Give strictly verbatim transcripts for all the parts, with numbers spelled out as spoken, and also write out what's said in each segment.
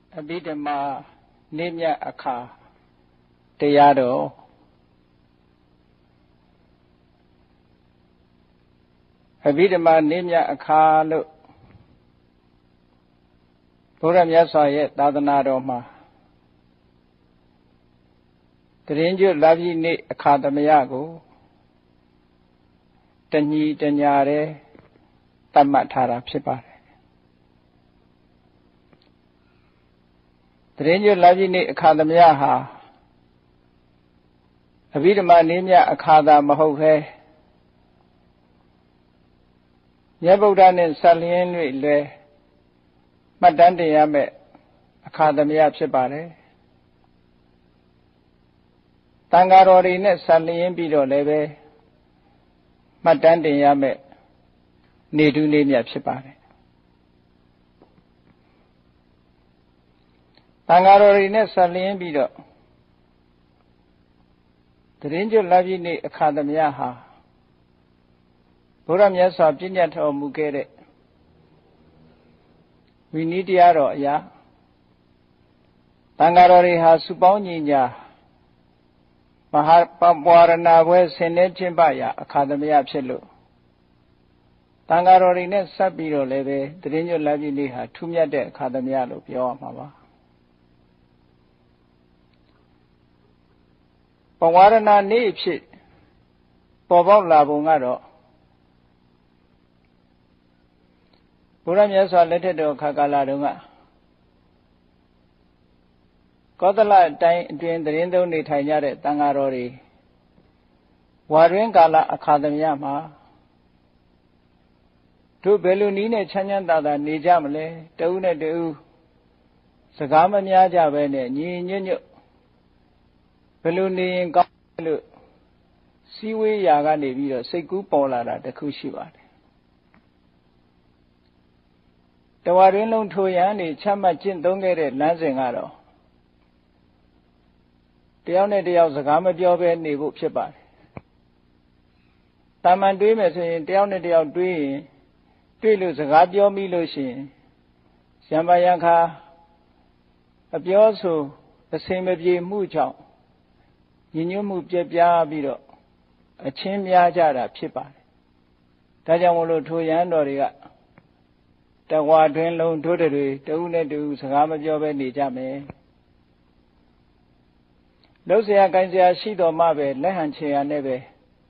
အဘိဓမ္မာနေမြတ်အခါတရားတော်အဘိဓမ္မာနေမြတ်အခါလို့ဘုရားမြတ်စွာရဲ့သာသနာတော်မှာတရင်ကျွတ်လာပြီနေ့အခါသမယကိုတညီတညာတဲ့သတ်မှတ်ထားတာဖြစ်ပါတယ်တရင်ကျွတ်လာပြီနေ့အခါသမယဟာအဘိဓမ္မာနေမြတ်အခါသာမဟုတ်ပဲမြတ်ဗုဒ္ဓနဲ့ဆက်လျင်း၍လွယ်မှတ်တမ်းတင်ရမယ့်အခါသမယဖြစ်ပါတယ်တန်ဃာတော်တွေနဲ့ဆက်လျင်းပြီးတော့လည်းပဲမှတ်တမ်းတင်ရမယ့်နေထူးနေမြတ်ဖြစ်ပါတယ်တန်ဃာတော်တွေနဲ့ဆက်လျင်းပြီးတော့တရင်ကျွတ်လာပြီနေ့အခါသမယဟာဘုရားမြတ်စွာပြညတ်တော်မူခဲ့တဲ့ဝိနည်းတရားတော်အရာတန်ဃာတော်တွေဟာစုပေါင်းညီညာမဟာပပွာရဏပွဲဆင်နည်းကျင့်ပရာအခါသမယဖြစ်လို့တန်ဃာတော်တွေနဲ့ဆက်ပြီးတော့လည်းပဲတရင်ကျွတ်လာပြီနေ့ဟာထူးမြတ်တဲ့အခါသမယလို့ပြောရမှာပါပဝါရဏနေ့ဖြစ်ပေါ်ပေါက်လာပုံကတော့ဘုရားမြတ်စွာလက်ထက်တော်ခါကာလတုန်းကကောသလတိုင်းအတွင်းတရင်သုံးနေထိုင်ကြတဲ့တန်ဃာတော်တွေဝါတွင်ကာလအခါသမယမှာတို့ဘယ်လိုနည်းနဲ့ချမ်းချမ်းသာသာနေကြမလဲတဦးနဲ့တဦးစကားမများကြပဲနဲ့ညီညွတ်ညွတ်ဘယ်လိုနေရင်ကောင်းလို့စီဝေးရာကနေပြီးတော့စိတ်ကူးပေါ်လာတာတခုရှိပါတယ်တဝါတွင်လုံးထိုရန်နေချမှတ်ကျင့်သုံးခဲ့တဲ့လမ်းစဉ်ကတော့တယောက်နဲ့တယောက်စကားမပြောဘဲနေဖို့ဖြစ်ပါတယ်တာမန်တွေးမယ်ဆိုရင်တယောက်နဲ့တယောက်တွေးရင်တွေးလို့စကားပြောမိလို့ရှိရင်ရံပါရံခါအပြောဆိုအစင်မပြေမှုကြောင့်ညီညွတ်မှုပြည့်ပြားပြီးတော့အချင်းများကြတာဖြစ်ပါတယ်ဒါကြောင့်မလို့ထိုရန်တော်တွေကတဝါတွင်လုံးတို့တွေတဦးနဲ့တဦးစကားမပြောဘဲနေကြမယ်လှုပ်ရှားကိုင်းစရာရှိတော်မှပဲလက်ဟန်ချေရနဲ့ပဲ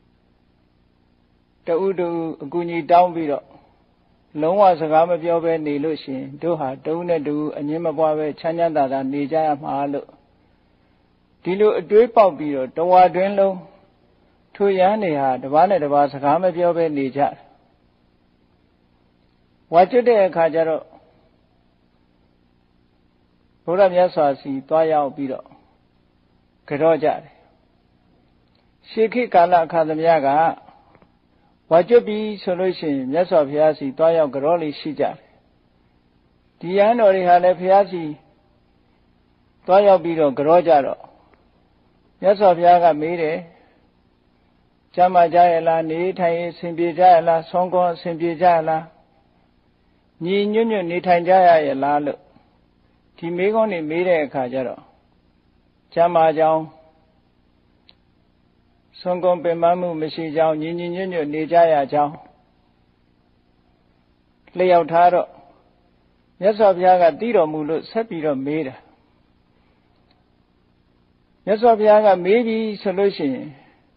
တဦးတူအကူကြီးတောင်းပြီးတော့လုံးဝစကားမပြောဘဲနေလို့ရှိရင်တို့ဟာတဦးနဲ့တဦးအငြင်းမပွားပဲချမ်းချမ်းသာသာနေကြရမှာလို့ဒီလိုအတွေးပေါက်ပြီးတော့တဝါတွင်လုံးထိုရန်တွေဟာတစ်ပါးနဲ့တစ်ပါးစကားမပြောဘဲနေကြဝါကျွတ်တဲ့အခါကျတော့ဘုရားမြတ်စွာစီသွားရောက်ပြီးတော့ကြော့ကြတယ်ရှေးခေတ်ကာလအခါသမယကဝါကျွတ်ပြီးဆိုလို့ရှိရင်မြတ်စွာဘုရားစီသွားရောက်ကြော့လေးရှိကြတယ်ဒီရန်တော်တွေဟာလည်းဘုရားစီသွားရောက်ပြီးတော့ကြော့ကြတော့မြတ်စွာဘုရားကမေးတယ်ကျမ်းမာကြရလားနေထိုင်အဆင်ပြေကြရလားဆောင်းကောင်းအဆင်ပြေကြရလားညီညွတ်ညွတ်နေထိုင်ကြရရဲ့လားလို့ဒီမေးခွန်းတွေမေးတဲ့အခါကျတော့ကျမ်းမာကြောင်းဆွမ်းကုန်ပင်ပန်းမှုမရှိကြောင်းညီညီညွတ်ညွတ်နေကြရကြောင်းလျှောက်ထားတော့မြတ်စွာဘုရားကသိတော်မူလို့ဆက်ပြီးတော့မေးတာမြတ်စွာဘုရားကမေးပြီးဆိုလို့ရှိရင်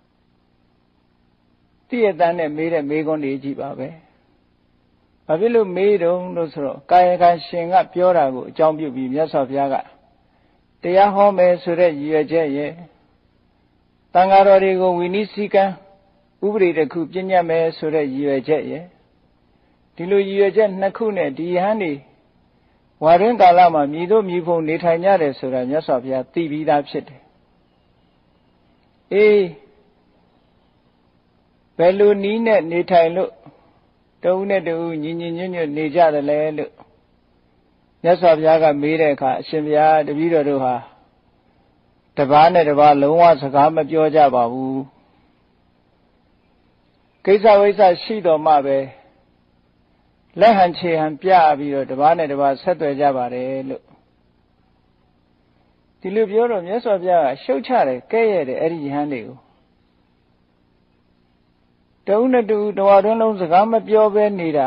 တိရတန်နဲ့မေးတဲ့မေးခွန်းတွေကြည့်ပါပဲဘာဖြစ်လို့မေးတုံးလို့ဆိုတော့ကာယကံရှင်ကပြောတာကိုအကြောင်းပြုပြီးမြတ်စွာဘုရားကတရားဟောမယ်ဆိုတဲ့ရည်ရွယ်ချက်ရဲ့တန်ဃာတော်တွေကိုဝိနည်းစည်းကမ်းဥပဒေတစ်ခုပြညတ်မယ်ဆိုတဲ့ရည်ရွယ်ချက်ရဲ့ဒီလိုရည်ရွယ်ချက်နှစ်ခုနဲ့ဒီဟန်နေဝါရင်းကာလမှာမြည်တို့မြည်ဖို့နေထိုင်ကြတယ်ဆိုတာမြတ်စွာဘုရားသိပြီးသားဖြစ်တယ်အေးဘယ်လိုနည်းနဲ့နေထိုင်လို့တဦးနဲ့တဦးညီညီညွတ်ညွတ်နေကြတယ်လဲလို့မြတ်စွာဘုရားကမေးတဲ့အခါအရှင်ဘုရားတပည့်တော်တို့ဟာတပါးနဲ့တပါးလုံးဝစကားမပြောကြပါဘူးကိစ္စဝိစ္စရှိတော်မှပဲလက်ဟန်ခြေဟန်ပြပြီးတော့တပါးနဲ့တပါးဆက်သွယ်ကြပါတယ်လို့ဒီလိုပြောတော့မြတ်စွာဘုရားကရှုတ်ချတယ်ကဲ့ရဲ့တယ်အဲ့ဒီယဟန်တွေကိုတဦးနဲ့တူတဝါတွင်းလုံးစကားမပြောဘဲနေတာ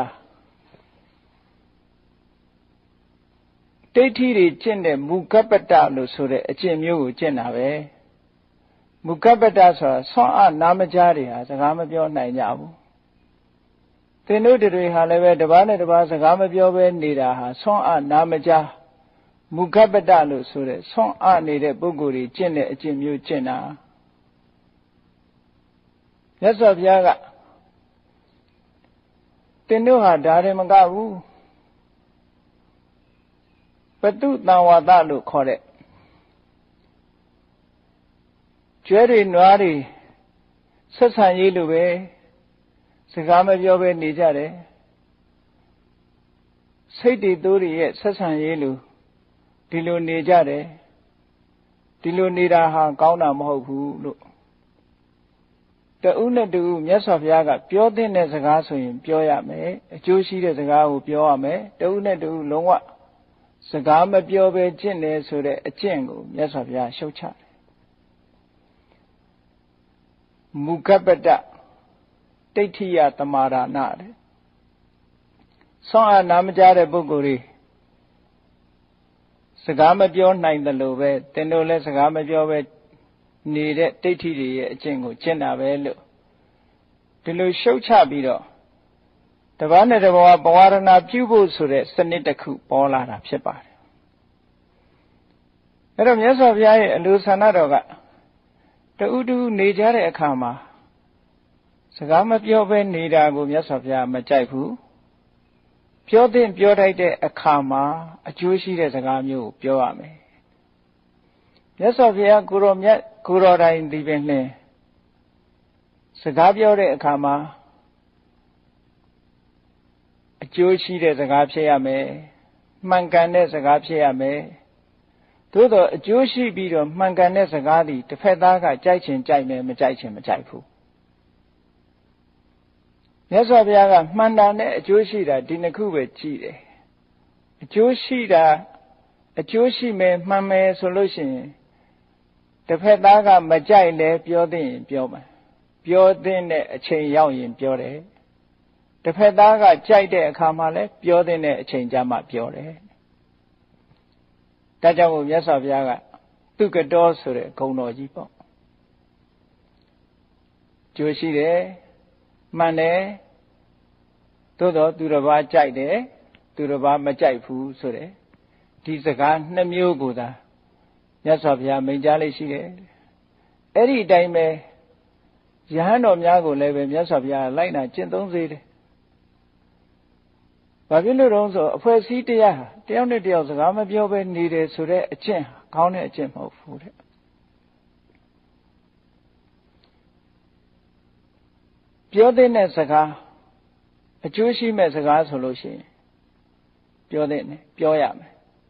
ဒိဋ္ဌိတွေကျင့်တဲ့မူကပ္ပတလို့ဆိုတဲ့အကျင့်မျိုးကိုကျင့်တာပဲမူကပ္ပတဆိုတာဆွမ်းအားနာမကြားတွေဟာစကားမပြောနိုင်ကြဘူးသင်တို့တွေဟာလည်းပဲတစ်ပါးနဲ့တစ်ပါးစကားမပြောဘဲနေတာဟာဆွမ်းအားနာမကြားမူကပ္ပတလို့ဆိုတဲ့ဆွမ်းအားနေတဲ့ပုဂ္ဂိုလ်တွေကျင့်တဲ့အကျင့်မျိုးကျင့်တာမြတ်စွာဘုရားကသင်တို့ဟာဒါတွေမကဘူးပတုတံဝါဒလို့ခေါ်တဲ့ကျွဲတွေနွားတွေဆက်ဆံရေးလိုပဲစကားမပြောဘဲနေကြတယ်စိတ်တွေသိုးတွေရဲ့ဆက်ဆံရေးလိုဒီလိုနေကြတယ်ဒီလိုနေတာဟာကောင်းတာမဟုတ်ဘူးလို့တဦးနဲ့တူမြတ်စွာဘုရားကပြောတဲ့စကားဆိုရင်ပြောရမယ်အကျိုးရှိတဲ့စကားကိုပြောရမယ်တဦးနဲ့တူလုံးဝစကားမပြောဘဲကျင့်တယ်ဆိုတဲ့အကျင့်ကိုမြတ်စွာဘုရားရှုတ်ချတယ်မူကပ္ပတဒိဋ္ဌိယသမာဒနာတဲ့ဆွမ်းအားနာမကြားတဲ့ပုဂ္ဂိုလ်တွေစကားမပြောနိုင်တယ်လို့ပဲသင်တို့လည်းစကားမပြောဘဲနေတဲ့ဒိဋ္ဌိတွေရဲ့အကျင့်ကိုကျင့်တာပဲလို့ဒီလိုရှုတ်ချပြီးတော့တပန်းနဲ့တဘောပဝါရဏပြုဖို့ဆိုတဲ့စနစ်တစ်ခုပေါ်လာတာဖြစ်ပါတယ်အဲ့တော့မြတ်စွာဘုရားရဲ့အလိုဆန္ဒတော်ကတူတူနေကြတဲ့အခါမှာစကားမပြောဘဲနေတာကိုမြတ်စွာဘုရားမကြိုက်ဘူးပြောတဲ့ပြောထိုက်တဲ့အခါမှာအကျိုးရှိတဲ့စကားမျိုးကိုပြောရမယ်မြတ်စွာဘုရားကိုရောမြတ်ကိုရောတိုင်းဒီပင်နှင့်စကားပြောတဲ့အခါမှာအကျိုးရှိတဲ့စကားဖြစ်ရမယ်မှန်ကန်တဲ့စကားဖြစ်ရမယ်သို့တော့အကျိုးရှိပြီးတော့မှန်ကန်တဲ့စကားသည်တစ်ဖက်သားကကြိုက်ချင်ကြိုက်မယ်မကြိုက်ချင်မကြိုက်ဘူးမြတ်စွာဘုရားကမှန်တာနဲ့အကျိုးရှိတာဒီနှစ်ခုပဲကြည့်တယ်အကျိုးရှိတာအကျိုးရှိမယ်မှန်မယ်ဆိုလို့ရှိရင်တစ်ဖက်သားကမကြိုက်လဲပြောသင့်ရင်ပြောမယ်ပြောသင့်တဲ့အချိန်ရောက်ရင်ပြောတယ်တစ်ဖက်သားကကြိုက်တဲ့အခါမှာလဲပြောသင့်တဲ့အချိန်ကြမှပြောတယ်ဒါကြောင့်မို့မြတ်စွာဘုရားကသူကတော်ဆိုတဲ့ဂုဏ်တော်ကြီးပေါ့ကျိုးရှိတယ်မှန်တယ်သို့တော့သူတစ်ပါးကြိုက်တယ်သူတစ်ပါးမကြိုက်ဘူးဆိုတဲ့ဒီစကားနှစ်မျိုးကိုသာမြတ်စွာဘုရားမိန့်ကြားလေးရှိတယ်အဲ့ဒီအတိုင်းပဲယဟန်တော်များကိုလည်းပဲမြတ်စွာဘုရားလိုက်နာကျင့်သုံးစေတယ်ဘာဖြစ်လို့တော့ဆိုအဖွဲ့အစည်းတရားဟာတယောက်နဲ့တယောက်စကားမပြောဘဲနေတယ်ဆိုတဲ့အကျင့်ကောင်းတဲ့အကျင့်မဟုတ်ဘူးတဲ့ပြောတဲ့စကားအကျိုးရှိမဲ့စကားဆိုလို့ရှိရင်ပြောတဲ့နဲ့ပြောရမယ်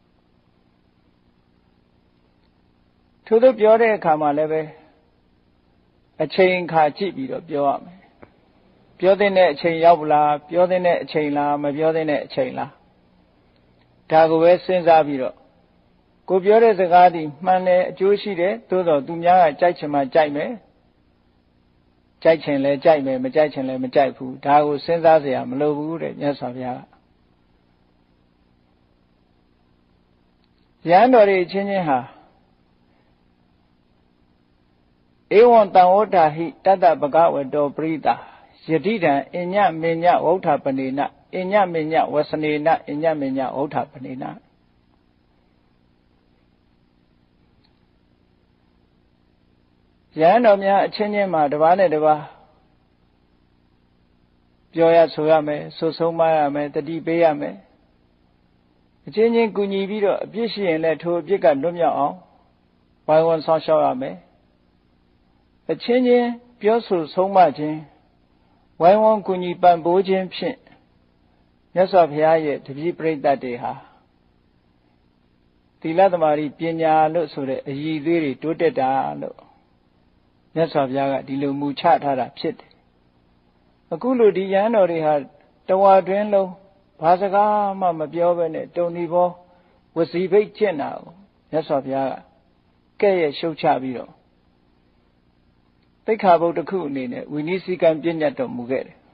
ထို့သောပြောတဲ့အခါမှာလည်းပဲအချိန်ခါကြည့်ပြီးတော့ပြောရမယ်ပြောတဲ့အချိန်ရောက်ပလားပြောတဲ့အချိန်လားမပြောတဲ့အချိန်လားဒါကိုပဲစဉ်းစားပြီးတော့ကိုပြောတဲ့စကားဒီမှန်တယ်အကျိုးရှိတယ်သို့တော့သူများကကြိုက်ချင်မှကြိုက်မယ်ကြိုက်ချင်လဲကြိုက်မယ်မကြိုက်ချင်လဲမကြိုက်ဘူးဒါကိုစဉ်းစားเสียမလိုဘူးတဲ့မြတ်စွာဘုရားရဟန်းတော်တွေချင်းချင်းဟာဧဝံတံဝဋ္ဌာဟိတတ္တပကဝတောပရိတာယတိတံအညမေညဝဋ္ဌပနေနအညမေညဝစနေနအညမေညဝဋ္ဌပနေနရဟန်းတော်များအချင်းချင်းမှာတစ်ပါးနဲ့တစ်ပါးပြောရဆိုရမယ်ဆိုဆုံးမရမယ်တတိပေးရမယ်အချင်းချင်းကူညီပြီးတော့အပြစ်ရှိရင်လည်းထိုအပြစ်ကလွတ်မြောက်အောင်ဝိုင်းဝန်းဆောင်ရှောက်ရမယ်အချင်းချင်းပြောဆိုဆုံးမခြင်းဝိုင်းဝန်းကူညီပံ့ပိုးခြင်းဖြင့်မြတ်စွာဘုရားရဲ့တပည့်ပရိသတ်တွေဟာသီလသမารိပညာလို့ဆိုတဲ့အရည်အသွေးတွေတိုးတက်တာလို့မြတ်စွာဘုရားကဒီလိုမူချထားတာဖြစ်တယ်အခုလိုဒီရဟန်းတော်တွေဟာတဝါတွင်းလုံးဘာစကားမှမပြောဘဲနဲ့တုံဒီဘောဝစီဘိတ်ကျင့်တာကိုမြတ်စွာဘုရားကကဲ့ရဲ့ရှုတ်ချပြီးတော့သိက္ခာပုဒ်တစ်ခုအနေနဲ့ဝိနည်းစည်းကမ်းပြည့်ညတ်တော်မူခဲ့တယ်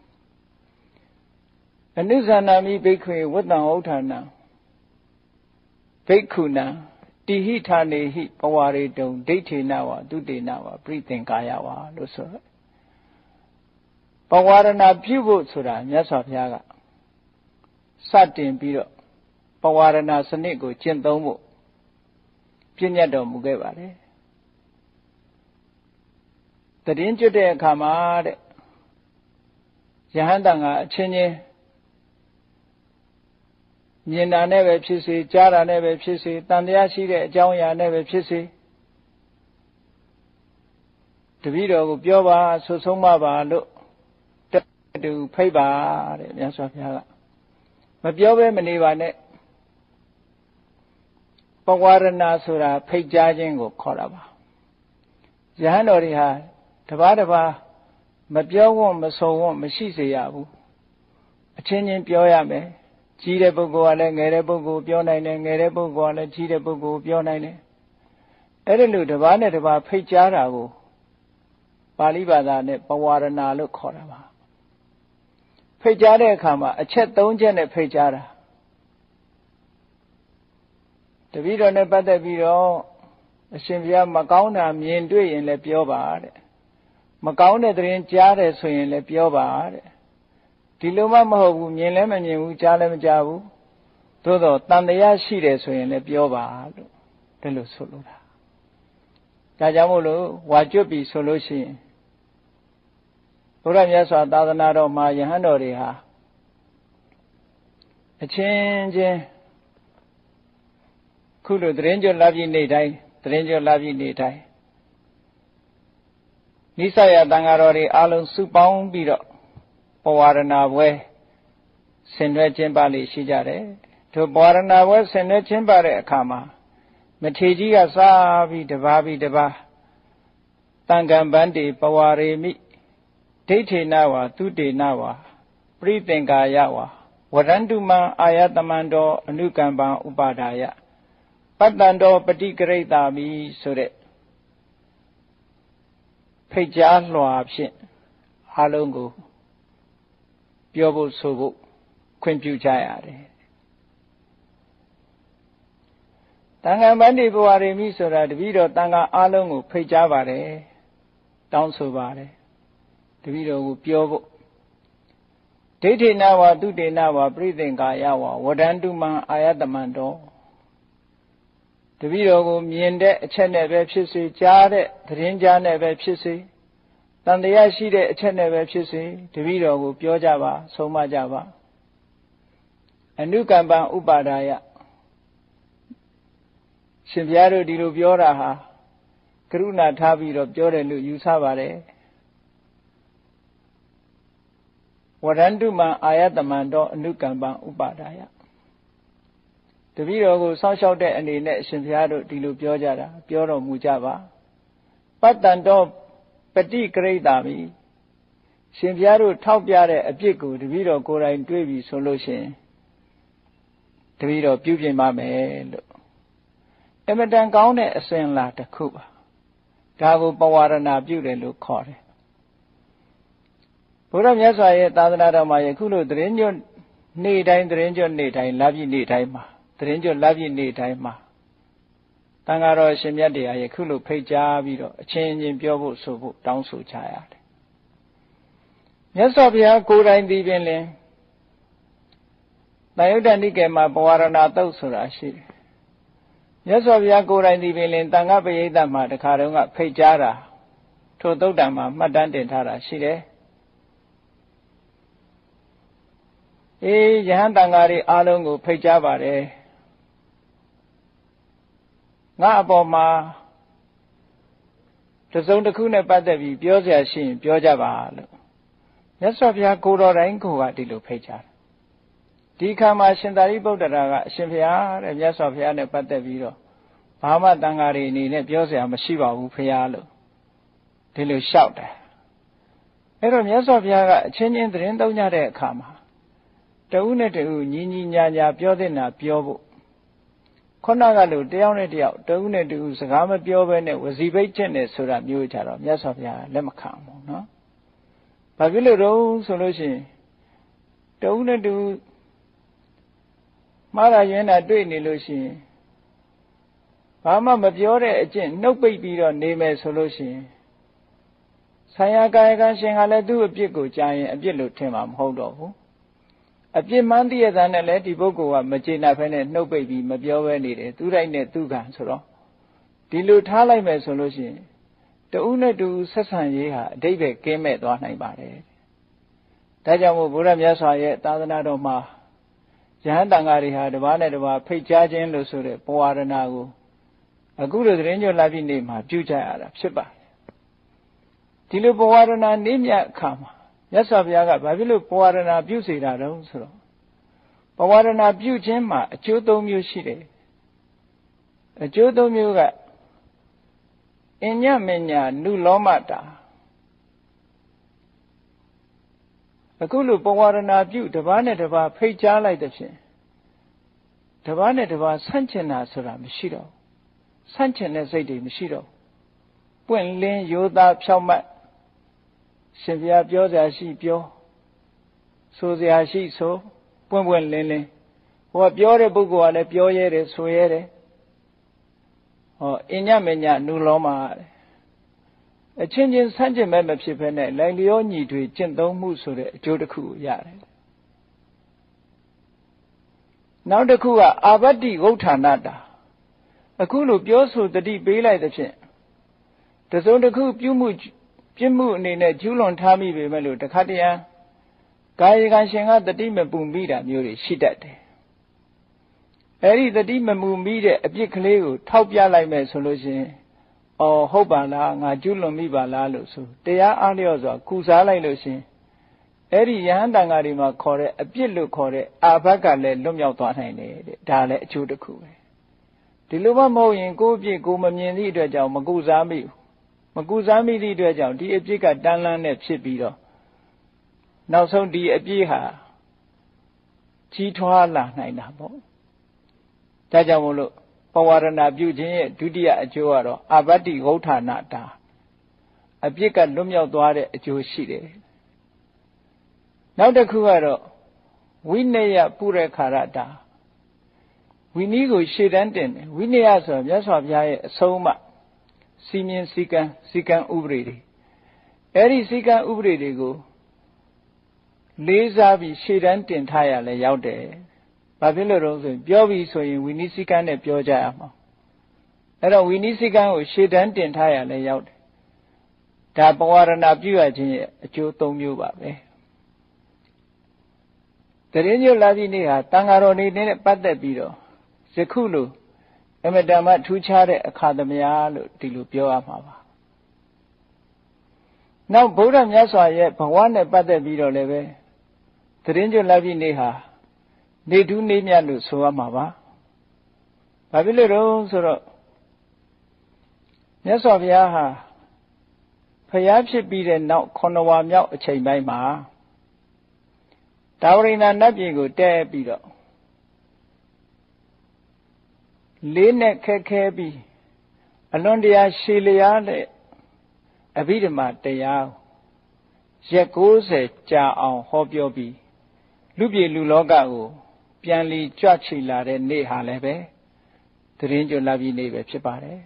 အနုဇာနာမိဘိက္ခွေဝတ္တံဥဋ္ဌာဏဘိက္ခုနံတိဟိဌာနေဟိပဝရေတုံဒိဋ္ဌိနဝသုတေနဝပရိသင်္ကာယဝါလို့ဆိုတော့ပဝရဏပြုဖို့ဆိုတာမြတ်စွာဘုရားကစတင်ပြီးတော့ပဝရဏစနစ်ကိုကျင့်သုံးဖို့ပြည့်ညတ်တော်မူခဲ့ပါတယ်တည်င်းကျွတ်တဲ့အခါမှာတဲ့ယဟန်တန်ကအချင်းချင်းမြင်တာနဲ့ပဲဖြစ်စေကြားတာနဲ့ပဲဖြစ်စေတန်တရားရှိတဲ့အကြောင်းအရာနဲ့ပဲဖြစ်စေတပည့်တော်ကိုပြောပါဆွဆုံးမပါလို့တူဖိတ်ပါတဲ့မြတ်စွာဘုရားကမပြောဘဲမနေပါနဲ့ပဝရဏဆိုတာဖိတ်ကြားခြင်းကိုခေါ်တာပါယဟန်တော်တွေဟာတပါးတပါးမပြောဝတ်မဆုံဝတ်မရှိစေရဘူးအချင်းချင်းပြောရမယ်ကြီးတဲ့ပုဂ္ဂိုလ်ကလည်းငယ်တဲ့ပုဂ္ဂိုလ်ပြောနိုင်တယ်ငယ်တဲ့ပုဂ္ဂိုလ်ကလည်းကြီးတဲ့ပုဂ္ဂိုလ်ပြောနိုင်တယ်အဲ့ဒါလို့တပါးနဲ့တပါးဖိတ်ကြားတာကိုပါဠိဘာသာနဲ့ပဝရဏလို့ခေါ်တာပါဖိတ်ကြားတဲ့အခါမှာအချက်၃ချက်နဲ့ဖိတ်ကြားတာတပည့်တော်နဲ့ပတ်သက်ပြီးတော့အရှင်ဘုရားမကောင်းတာမြင်တွေ့ရင်လည်းပြောပါတဲ့မကောင်းတဲ့သတင်းကြားတယ်ဆိုရင်လည်းပြောပါတဲ့ဒီလိုမှမဟုတ်ဘူးမြင်လည်းမမြင်ဘူးကြားလည်းမကြားဘူးသို့တော့တန်တရားရှိတယ်ဆိုရင်လည်းပြောပါလို့ဒီလိုဆိုလိုတာဒါကြောင့်မို့လို့ဝါကျွတ်ပြီဆိုလို့ရှိရင်ဘုရားမြတ်စွာသာသနာတော်မှာယဟန်တော်တွေဟာအချင်းချင်းခုလိုသတင်းကြွလာပြီနေ့တိုင်းသတင်းကြွလာပြီနေ့တိုင်းနိစ္စယတန်ဃာတော်တွေအားလုံးစုပေါင်းပြီးတော့ပဝရဏပွဲဆင်နွှဲကျင်းပလေရှိကြတယ်ထိုပဝရဏပွဲဆင်နွှဲကျင်းပတဲ့အခါမှာမထေရကြီးကစားပြီးတပါးပြီးတပါးတန်ကံပန်းတေပဝရေမိဒိဋ္ဌိနဝသုတေနဝပရိသင်္ကာယဝဝရန္တုမံအာယတမန္တောအနုကံပံဥပါဒာယပတ္တန္တောပฏิကရိတာမိဆိုတဲ့ဖိတ်ကြားလွှာဖြင့်အားလုံးကိုပြောဖို့ဆိုဖို့ခွင့်ပြုကြရတယ်တန်ခါမန္တိဘဝရေမိဆိုတာတပည့်တော်တန်ခါအားလုံးကိုဖိတ်ကြားပါတယ်တောင်းဆိုပါတယ်တပည့်တော်ကိုပြောဖို့ဒိဋ္ဌိနဝသုတေနဝပရိသင်္ကာယဝဝဒန္တုမံအာယတမန္တောတပည့်တော်ကိုမြင်တဲ့အချက်နဲ့ပဲဖြစ်စေကြားတဲ့သတင်းကြားနဲ့ပဲဖြစ်စေတန်တရားရှိတဲ့အချက်နဲ့ပဲဖြစ်စေတပည့်တော်ကိုပြောကြပါဆုံးမကြပါအနုကမ္ပံဥပါဒာယရှင်ဘုရားတို့ဒီလိုပြောတာဟာကရုဏာထားပြီးတော့ပြောတယ်လို့ယူဆပါတယ်ဝရန္တုမံအာယတမန္တောအနုကမ္ပံဥပါဒာယတပည့်တော်ကိုစောင့်ရှောက်တဲ့အနေနဲ့အရှင်ဘုရားတို့ဒီလိုပြောကြတာပြောတော်မူကြပါပတ္တန္တောပฏิကရိတာမိရှင်ဘုရားတို့ထောက်ပြတဲ့အပြစ်ကိုတပည့်တော်ကိုယ်တိုင်တွေးပြီးဆိုလို့ရှိရင်တပည့်တော်ပြုပြင်ပါမယ်လို့အမတန်ကောင်းတဲ့အစဉ်လာတစ်ခုပါဒါကိုပဝရဏပြုတယ်လို့ခေါ်တယ်ဘုရားမြတ်စွာရဲ့သာသနာတော်မှာယခုလိုသတင်းညွတ်နေ့တိုင်းသတင်းညွတ်နေ့တိုင်းလပြည့်နေ့တိုင်းမှာသတင်းညွတ်လပြည့်နေ့တိုင်းမှာတန်ဃာတော်ရှင်မြတ်တရားယခုလိုဖိတ်ကြားပြီးတော့အချင်းချင်းပြောဖို့ဆိုဖို့တောင်းဆိုကြရတယ်မြတ်စွာဘုရားကိုယ်တိုင်ဒီပင်လင်တန်ယုတ္တနိကေမှာပဝရဏသုတ်ဆိုတာရှိတယ်မြတ်စွာဘုရားကိုယ်တိုင်ဒီပင်လင်တန်ခါပရိသတ်မှာတခါတုန်းကဖိတ်ကြားတာထိုသုတ်တံမှာမှတ်တမ်းတင်ထားတာရှိတယ်အေးယဟန်တန်ဃာတွေအားလုံးကိုဖိတ်ကြားပါတယ်ငါအပေါ်မှာတစုံတစ်ခုနဲ့ပတ်သက်ပြီးပြောเสียရှိရင်ပြောကြပါလို့မြတ်စွာဘုရားကိုတော်တိုင်းကိုကဒီလိုဖိတ်ကြားတယ်ဒီခါမှာရှင်သာရိပုတ္တရာကအရှင်ဘုရားတဲ့မြတ်စွာဘုရားနဲ့ပတ်သက်ပြီးတော့ဘာမှတန်ဃာတွေအနေနဲ့ပြောเสียမရှိပါဘူးဘုရားလို့ဒီလိုလျှောက်တယ်အဲ့တော့မြတ်စွာဘုရားကအချင်းချင်းသတင်းသုံးကြတဲ့အခါမှာတဦးနဲ့တဦးညီညီညာညာပြောတဲ့နာပြောဖို့ခုနကလိုတယောက်နဲ့တယောက်တဦးနဲ့တဦးစကားမပြောဘဲနဲ့ဝစီပိတ်ကျင့်နေဆိုတာမျိုးကြတော့မြတ်စွာဘုရားလက်မခံဘူးနော်။ဘာဖြစ်လို့တော့ဆိုလို့ရှိရင်တဦးနဲ့တဦးမှားတာရင်းတာတွေ့နေလို့ရှိရင်ဘာမှမပြောတဲ့အကျင့်နှုတ်ပိတ်ပြီးတော့နေမယ်ဆိုလို့ရှိရင်ဆံရကာယကံရှင်ကလည်းသူ့အပြစ်ကိုကြားရင်အပြစ်လို့ထင်မှာမဟုတ်တော့ဘူးအပြစ်မှန်းသိရတဲ့နဲ့လည်းဒီပုဂ္ဂိုလ်ကမကျေနပ်ဖဲနဲ့နှုတ်ပိတ်ပြီးမပြောဘဲနေတယ်သူတိုင်းနဲ့သူကံဆိုတော့ဒီလိုထားလိုက်မယ်ဆိုလို့ရှိရင်တဦးနဲ့တဦးဆက်ဆံရေးဟာအတိတ်ပဲကင်းမဲ့သွားနိုင်ပါတယ်ဒါကြောင့်မို့ဘုရားမြတ်စွာရဲ့သာသနာတော်မှာယဟန်တန်ဃာတွေဟာတစ်ပါးနဲ့တစ်ပါးဖိတ်ကြားခြင်းလို့ဆိုတဲ့ပဝါဒနာကိုအခုလိုသတင်းကြွလာပြီနေ့မှာပြုကြရတာဖြစ်ပါတယ်ဒီလိုပဝါဒနာနေ့မြတ်အခါမှာမြတ်စွာဘုရားကဘာဖြစ်လို့ပဝါဒနာပြုစေတာတုံးဆိုတော့ပဝါဒနာပြုခြင်းမှာအကျိုးသုံးမျိုးရှိတယ်အကျိုးသုံးမျိုးကအညမညာနုလောမတာအခုလိုပဝါဒနာပြုတစ်ပါးနဲ့တစ်ပါးဖိတ်ကြားလိုက်တဲ့ဖြင့်တစ်ပါးနဲ့တစ်ပါးဆန့်ကျင်တာဆိုတာမရှိတော့ဆန့်ကျင်တဲ့စိတ်တွေမရှိတော့ပွင့်လင်းရိုးသားဖြောင့်မတ်ရှင်ဘုရားပြောစရာရှိပြောဆိုစရာရှိဆိုပွင့်ပွင့်လင်းလင်းဟိုကပြောတဲ့ပုဂ္ဂိုလ်ကလည်းပြောရဲတယ်ဆိုရဲတယ်ဟောအညမညာနုလောမအချင်းချင်းဆန့်ကျင်မဲ့မဖြစ်ဘဲနဲ့လိုက်လျောညီတွေကျင့်သုံးမှုဆိုတဲ့အကျိုးတစ်ခုကိုရတယ်နောက်တစ်ခုကအာဘတ္တိဝဋ္ဌာဏတာအခုလိုပြောဆိုတတိပေးလိုက်တဲ့ဖြင့်တစုံတစ်ခုပြုမှုပြစ်မှုအနေနဲ့ကျူးလွန်ထားမိပေမဲ့လို့တခါတည်းကာယကံရှင်ကတတိမပူမိတာမျိုးတွေရှိတတ်တယ်အဲဒီတတိမမူမိတဲ့အပြစ်ကလေးကိုထောက်ပြလိုက်မယ်ဆိုလို့ရှိရင်အော်ဟုတ်ပါလားငါကျူးလွန်မိပါလားလို့ဆိုတရားအားလျော့စွာကုစားလိုက်လို့ရှိရင်အဲ့ဒီယဟန်တန်ဃာတွေမှာခေါ်တဲ့အပြစ်လို့ခေါ်တဲ့အာဘကလည်းလွတ်မြောက်သွားနိုင်တယ်တဲ့ဒါလည်းအကျိုးတစ်ခုပဲဒီလိုမှမဟုတ်ရင်ကိုယ့်အပြစ်ကိုမမြင်သည့်အတွက်ကြောင့်မကုစားမိဘူးမကုစားမိသည့်အတွက်ကြောင့်ဒီအပြစ်ကတန်းလန်းနဲ့ဖြစ်ပြီးတော့နောက်ဆုံးဒီအပြစ်ဟာကြီးထွားလာနိုင်တာပေါ့ဒါကြောင့်မို့လို့ပဝါဒနာပြုခြင်းရဲ့ဒုတိယအကျိုးကတော့အာဘတ္တိဝဋ္ဌာဏတာအပြစ်ကလွတ်မြောက်သွားတဲ့အကျိုးရှိတယ်နောက်တစ်ခုကတော့ဝိနယပုရခါရတာဝိနည်းကိုရှေ့တန်းတင်တယ်ဝိနယဆိုမြတ်စွာဘုရားရဲ့အဆုံးအမစီမင်းစည်းကမ်းစည်းကမ်းဥပဒေတွေအဲ့ဒီစည်းကမ်းဥပဒေတွေကိုလေးစားပြီးရှေ့တန်းတင်ထားရလဲရောက်တယ်ဘာဖြစ်လို့တော့ဆိုရင်ပြောပြီးဆိုရင်ဝိနည်းစည်းကမ်းနဲ့ပြောကြရမှာအဲ့တော့ဝိနည်းစည်းကမ်းကိုရှေ့တန်းတင်ထားရလဲရောက်တယ်ဒါပဝါဒနာပြုရခြင်းရဲ့အကျိုးသုံးမျိုးပါပဲတရင်ညွတ်လာပြီးနေ့ဟာတန်ဃာတော်နေနဲ့ပတ်သက်ပြီးတော့ယခုလိုအမတန်မှထူးခြားတဲ့အခါသမယလို့ဒီလိုပြောရမှာပါနောက်ဗုဒ္ဓမြတ်စွာရဲ့ဘဝနဲ့ပတ်သက်ပြီးတော့လည်းပဲတရင်ညွတ်လာပြီးနေ့ဟာနေထူးနေမြတ်လို့ဆိုရမှာပါဘာဖြစ်လို့တော့ဆိုတော့မြတ်စွာဘုရားဟာဖျားဖြစ်ပြီးတဲ့နောက်ခုနှစ်ဝါမြောက်အချိန်ပိုင်းမှာတာဝရိန္ဒနတ်ပြည်ကိုတဲပြီးတော့လေးနဲ့ခက်ခဲပြီးအလွန်တရာရှည်လျားတဲ့အဘိဓမ္မာတရားရက်ကိုးဆယ်ကြာအောင်ဟောပြောပြီးလူပြည်လူလောကကိုပြန်လီကြွချီလာတဲ့နေ့ဟာလည်းပဲသရင်ကျွလာပြီးနေ့ပဲဖြစ်ပါတယ်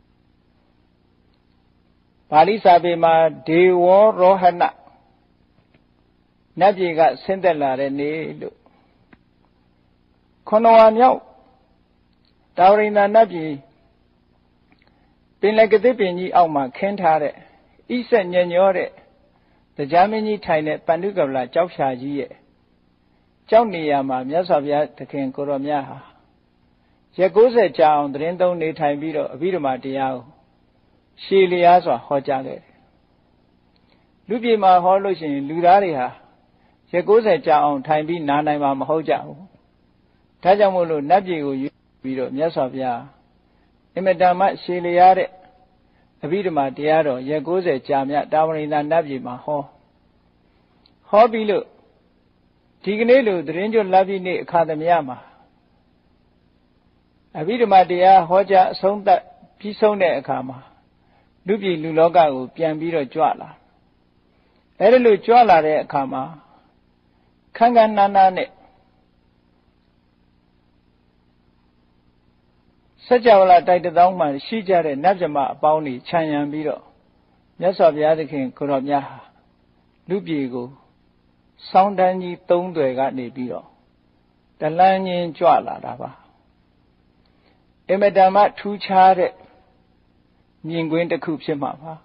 ပါဠိစာပေမှာဒေဝရောဟဏနတ်ပြည်ကဆင်းသက်လာတဲ့နေ့လို့ခုနဝါမြောက်တာဝရိန္ဒနတ်ပြည်ပင်လယ်ကတိပင်ကြီးအောက်မှာခင်းထားတဲ့ဣဆက်ညံ့ညောတဲ့တရားမင်းကြီးထိုင်တဲ့ပန္နုကဗလာကြောက်ဖြာကြီးရဲ့ကြောက်နေရမှာမြတ်စွာဘုရားသခင်ကိုရောမြတ်ဟာရက်ကိုးဆယ်ကြာအောင်တရင်သုံးနေထိုင်ပြီးတော့အဘိဓမ္မာတရားကိုရှည်လျားစွာဟောကြားခဲ့တယ်လူပြည်မှာဟောလို့ရှိရင်လူသားတွေဟာရက်ကိုးဆယ်ကြာအောင်ထိုင်ပြီးနားနိုင်မှာမဟုတ်ကြဘူးဒါကြောင့်မို့လို့နတ်ပြည်ကိုယူပြီးတော့မြတ်စွာဘုရားအင်မတန်မှရှည်လျားတဲ့အဘိဓမ္မာတရားတော်ရက်ကိုးဆယ်ကြာမြတာဝရိန္ဒနတ်ပြည်မှာဟောဟောပြီးလို့ဒီကနေ့လိုသရင်ကျွတ်လပြည့်နေ့အခါသမယမှာအဘိဓမ္မာတရားဟောကြားအဆုံးသတ်ပြီးဆုံးတဲ့အခါမှာလူပြည်လူလောကကိုပြန်ပြီးတော့ကြွလာအဲ့ဒါလို့ကြွလာတဲ့အခါမှာခန်းခန်းနားနားနဲ့စัจ java လာတိုက်တောင်းမှရှိကြတဲ့နတ်မြမအပေါင်းတွေခြံရံပြီးတော့မြတ်စွာဘုရားသခင်ကိုရောမြတ်ဟာလူပြည်ကိုစောင်းတန်းကြီးသုံးတွေကနေပြီးတော့တလန်းချင်းကြွလာတာပါအမတမထူးခြားတဲ့မြင်ကွင်းတစ်ခုဖြစ်မှာပါ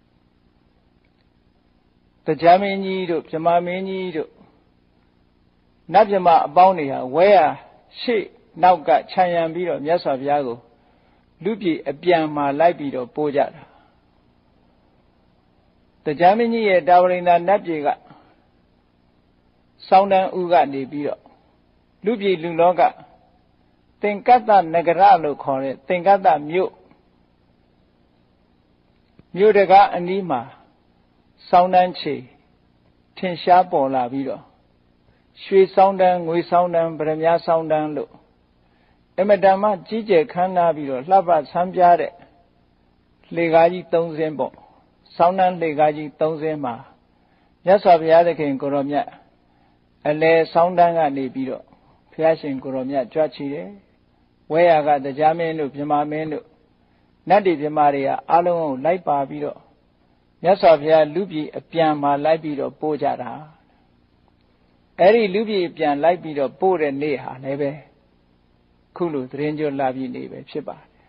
တရားမင်းကြီးတို့ဗြဟ္မာမင်းကြီးတို့နတ်မြမအပေါင်းတွေဟာဝဲရရှေ့နောက်ကခြံရံပြီးတော့မြတ်စွာဘုရားကိုလူပြည်အပြန်မှာလိုက်ပြီးတော့ပို့ကြတာတရားမင်းကြီးရဲ့တာဝရိန္ဒာနတ်ပြည်ကစောင်းတန်းဥကနေပြီးတော့လူပြည်လူလောကသင်္ကတ္တနဂရလို့ခေါ်တဲ့သင်္ကတ္တမြို့မြို့တကားအနီးမှာစောင်းတန်းချေထင်ရှားပေါ်လာပြီးတော့ရွှေစောင်းတန်းငွေစောင်းတန်းဗရမ ्या စောင်းတန်းလို့အမတန်မှကြီးကျယ်ခမ်းနားပြီးတော့လှပဆန်းပြားတဲ့လှေကားကြီးသုံးစင်းပေါ့စောင်းတန်းလှေကားကြီးသုံးစင်းမှာမြတ်စွာဘုရားသခင်ကိုရောမြတ်အလဲစောင်းတန်းကနေပြီးတော့ဘုရားရှင်ကိုရောမြတ်ကြွချီတယ်ဝဲရကတရားမင်းတို့ဗြဟ္မာမင်းတို့နတ်တွေဗြဟ္မာတွေကအလုံးကိုလိုက်ပါပြီးတော့မြတ်စွာဘုရားလူပြည်အပြန်မှာလိုက်ပြီးတော့ပို့ကြတာအဲ့ဒီလူပြည်အပြန်လိုက်ပြီးတော့ပို့တဲ့နေ့ဟာလည်းပဲခုလိုသတင်းကြွလာပြီးနေပဲဖြစ်ပါတယ်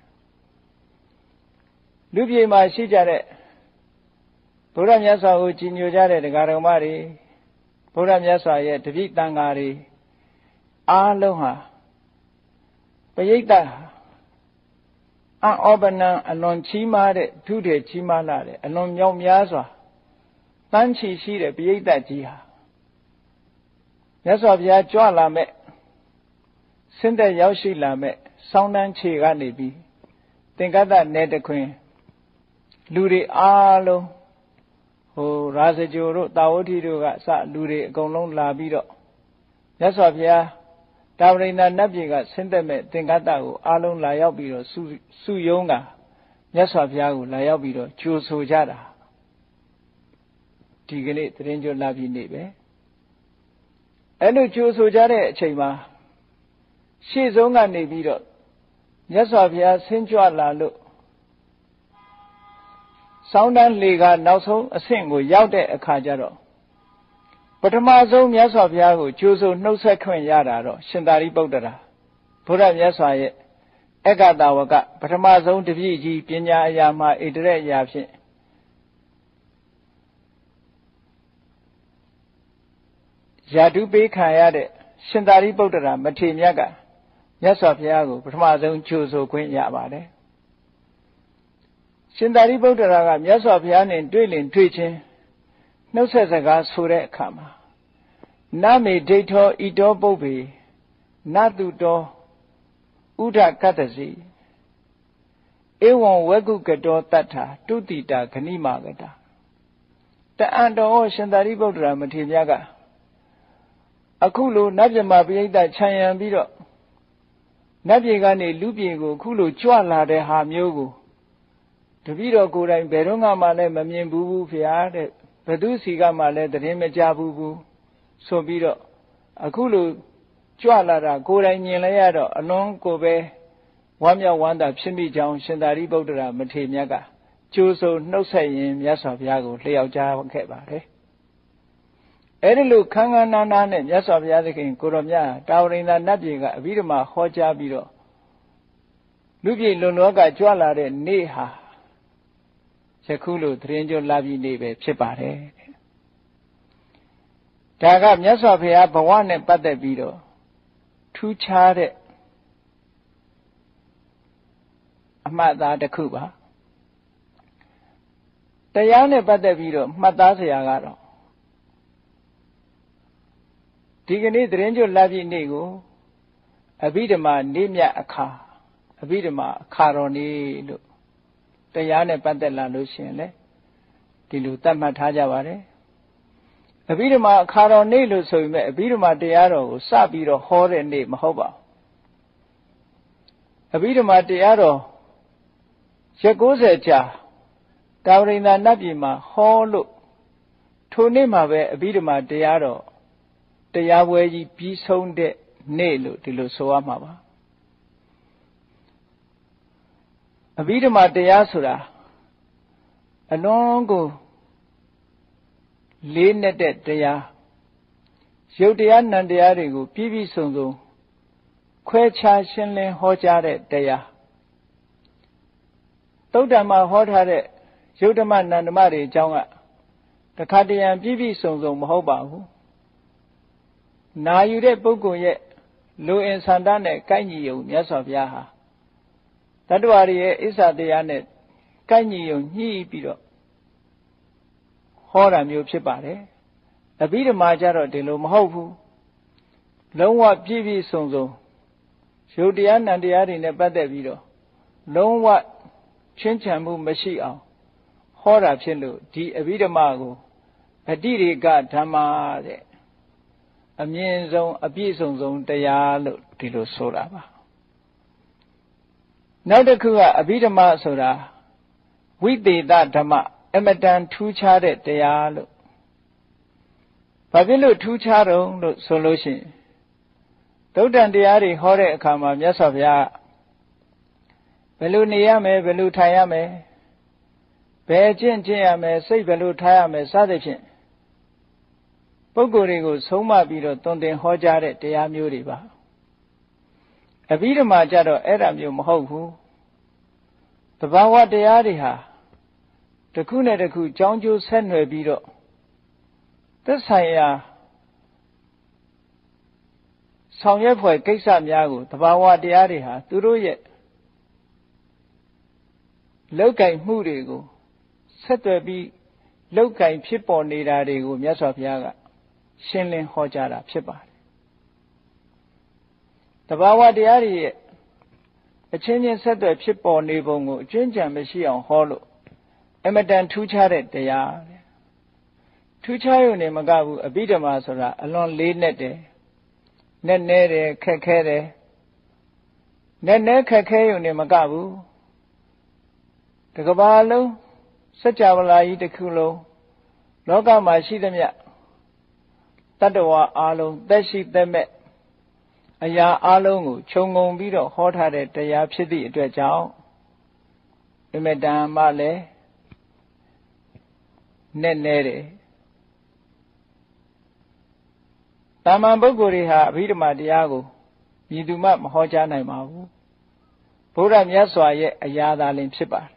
လူပြည်မှာရှိကြတဲ့ဘုရားမြတ်စွာကိုကြည်ညိုကြတဲ့တရားတော်မတွေဘုရားမြတ်စွာရဲ့တပိတန်ဃာတွေအားလုံးဟာပရိသတ်အံ့ဩပနံအလွန်ချီးမားတဲ့ထုထေချီးမားလာတဲ့အလွန်မြောက်များစွာတန်းချီရှိတဲ့ပရိသတ်ကြီးဟာမြတ်စွာဘုရားကြွလာမဲ့ဆင်းသက်ရောက်ရှိလာမဲ့စောင်းတန်းခြေကနေပြီးသင်္ကတ္တနယ်တခွင်လူတွေအားလုံးဟိုရာဇဂိုတို့တာဝတိတို့ကစလူတွေအကုန်လုံးလာပြီးတော့မြတ်စွာဘုရားတာဝရိန္ဒာနတ်ပြည်ကဆင်းသက်မဲ့သင်္ကတ္တကိုအားလုံးလာရောက်ပြီးတော့စုစုယုံကမြတ်စွာဘုရားကိုလာရောက်ပြီးတော့ကြိုဆိုကြတာဒီကနေ့သတင်းကြွလာပြီးနေပဲအဲ့လိုကြိုဆိုကြတဲ့အချိန်မှာရှေ့ဆုံးကနေပြီးတော့မြတ်စွာဘုရားဆင်းကြွလာလို့စောင်းတန်းလေကနောက်ဆုံးအဆင့်ကိုရောက်တဲ့အခါကျတော့ပထမဆုံးမြတ်စွာဘုရားကိုကြိုဆိုနှုတ်ဆက်ခွင့်ရတာတော့ရှင်သာရိပုတ္တရာဘုရားမြတ်စွာရဲ့အက္ခတဝကပထမဆုံးတပည့်ကြီးပညာအရာမှာဣတရက်အရာဖြင့်ယာတုပေးခံရတဲ့ရှင်သာရိပုတ္တရာမထေရမြတ်ကမြတ်စွာဘုရားကိုပထမဆုံးကြိုဆိုခွင့်ရပါတယ်ရှင်သာရိပုတ္တရာကမြတ်စွာဘုရားနဲ့တွေ့လင်တွေ့ချင်းနှုတ်ဆက်စကားဆိုတဲ့အခါမှာနမေဒိဋ္ဌောဣတောပုပ္ပေနတုတောဥဒကတ္တစီဧဝံဝဂုကတောတတ္ထာတုတိတာခဏိမာကတာတအံတော်ရှင်သာရိပုတ္တရာမထေရမြတ်ကအခုလိုနတ်မြမပိဋကခြံရံပြီးတော့နတ်ပြည်ကနေလူပြည်ကိုအခုလိုကြွလာတဲ့ဟာမျိုးကိုတပည့်တော်ကိုယ်တိုင်ဘယ်တော့မှလည်းမမြင်ဘူးဘူးဖေဟာတဲ့ဘသူစီကမှလည်းသတင်းမကြားဘူးဘူးဆိုပြီးတော့အခုလိုကြွလာတာကိုယ်တိုင်မြင်လဲရတော့အလွန်ကိုပဲဝမ်းမြောက်ဝမ်းသာဖြစ်မိကြောင်းရှင်သာရိပုတ္တရာမထေရမြတ်ကကြိုးဆိုနှုတ်ဆက်ရင်မြတ်စွာဘုရားကိုလျှောက်ကြားခဲ့ပါတယ်အဲ့ဒီလိုခန်းခန်းနားနားနဲ့မြတ်စွာဘုရားသခင်ကိုရောမြတ်တာဝရိန္ဒာနတ်ပြည်ကအဘိဓမ္မာဟောကြားပြီးတော့လူပြည်လုံလောကကြွလာတဲ့နေ့ဟာယခုလိုသတင်းကြွလာပြီးနေ့ပဲဖြစ်ပါတယ်ဒါကမြတ်စွာဘုရားဘဝနဲ့ပတ်သက်ပြီးတော့ထူးခြားတဲ့အမှတ်အသားတစ်ခုပါတရားနဲ့ပတ်သက်ပြီးတော့မှတ်သားစရာကတော့ဒီကနေ့သတင်းကြွလာပြီးနေ့ကိုအဘိဓမ္မာနေ့မြတ်အခါအဘိဓမ္မာအခါတော်နေ့လို့တရားနဲ့ပတ်သက်လာလို့ရှိရင်လေဒီလိုသတ်မှတ်ထားကြပါတယ်အဘိဓမ္မာအခါတော်နေ့လို့ဆိုပေမဲ့အဘိဓမ္မာတရားတော်ကိုစပြီးတော့ဟောတဲ့နေ့မဟုတ်ပါဘူးအဘိဓမ္မာတရားတော်ရက်ကိုးဆယ်ကြာတာဝရိန္ဒနတ်ပြည်မှာဟောလို့ထိုနေ့မှာပဲအဘိဓမ္မာတရားတော်တရားပွဲကြီးပြီးဆုံးတဲ့နေ့လို့ဒီလိုဆိုရမှာပါအဘိဓမ္မာတရားဆိုတာအလွန်ကိုလေးနက်တဲ့တရားရုပ်တရားနံတရားတွေကိုပြည့်ပြည့်စုံစုံခွဲခြားရှင်းလင်းဟောကြားတဲ့တရားသုတ္တံမှာဟောထားတဲ့ယုတ်ဓမ္မနန္ဓမတွေအကြောင်းကတခါတရံပြည့်ပြည့်စုံစုံမဟုတ်ပါဘူးနာယူတဲ့ပုဂ္ဂိုလ်ရဲ့လူအင်ဆန္ဒနဲ့ကိုက်ညီုံမြတ်စွာဘုရားဟာတတ္တဝါတွေရဲ့အစ္ဆတရားနဲ့ကိုက်ညီုံညှိပြီးတော့ဟောတာမျိုးဖြစ်ပါတယ်အဘိဓမ္မာကြတော့ဒီလိုမဟုတ်ဘူးလုံးဝပြည့်ပြည့်စုံစုံရုပ်တရားနံတရားတွေနဲ့ပတ်သက်ပြီးတော့လုံးဝချင်းချံမှုမရှိအောင်ဟောတာဖြစ်လို့ဒီအဘိဓမ္မာကိုအတိရေကဓမ္မာတဲ့အမြင့်ဆုံးအပြည့်စုံဆုံးတရားလို့ဒီလိုဆိုတာပါနောက်တစ်ခုကအဘိဓမ္မာဆိုတာဝိသေသဓမ္မအမတန်ထူးခြားတဲ့တရားလို့ဘာဖြစ်လို့ထူးခြားတော့လို့ဆိုလို့ရှိရင်သုတ္တန်တရားတွေဟောတဲ့အခါမှာမြတ်စွာဘုရားဘယ်လိုနေရမယ်ဘယ်လိုထိုင်ရမယ်ဘယ်ကျင့်ကျင့်ရမယ်စိတ်ဘယ်လိုထားရမယ်စသဖြင့်ပုဂ္ဂိုလ်တွေကိုဆုံးမပြီးတော့သွန်သင်ဟောကြားတဲ့တရားမျိုးတွေပါအဘိဓမ္မာကြတော့အဲ့ဒါမျိုးမဟုတ်ဘူးတဘာဝတရားတွေဟာတစ်ခုနဲ့တစ်ခုကြောင်းကျိုးဆက်နွယ်ပြီးတော့သက်ဆိုင်ရာဆောင်ရွက်ဖွယ်ကိစ္စများကိုတဘာဝတရားတွေဟာသူတို့ရဲ့လောက်ကင်မှုတွေကိုဆက်သွယ်ပြီးလောက်ကင်ဖြစ်ပေါ်နေတာတွေကိုမြတ်စွာဘုရားကရှင်းလင်းဟောကြားတာဖြစ်ပါတယ်တဘာဝတရားတွေရဲ့အချင်းချင်းဆက်သွယ်ဖြစ်ပေါ်နေပုံကိုအကျဉ်းချံမရှိအောင်ဟောလို့အမတန်ထူးခြားတဲ့တရားထူးခြားရုံနဲ့မကဘူးအဘိဓမ္မာဆိုတာအလွန်လေးနက်တယ်နက်နဲတယ်ခက်ခဲတယ်နက်နဲခက်ခဲရုံနဲ့မကဘူးတကဘာလုံးစัจ java လာကြီးတစ်ခုလုံးလောကမှာရှိသမျှတတ္တဝါအလုံးသက်ရှိသက်မဲ့အရာအလုံးကိုခြုံငုံပြီးတော့ဟောထားတဲ့တရားဖြစ်သည့်အတွက်ကြောင့်အမတန်မှလည်းနက်နဲတယ်တာမန်ပုဂ္ဂိုလ်တွေဟာအဘိဓမ္မာတရားကိုမြည်သူမှမဟောကြားနိုင်ပါဘူးဘုရားမြတ်စွာရဲ့အရာသာလင်ဖြစ်ပါတယ်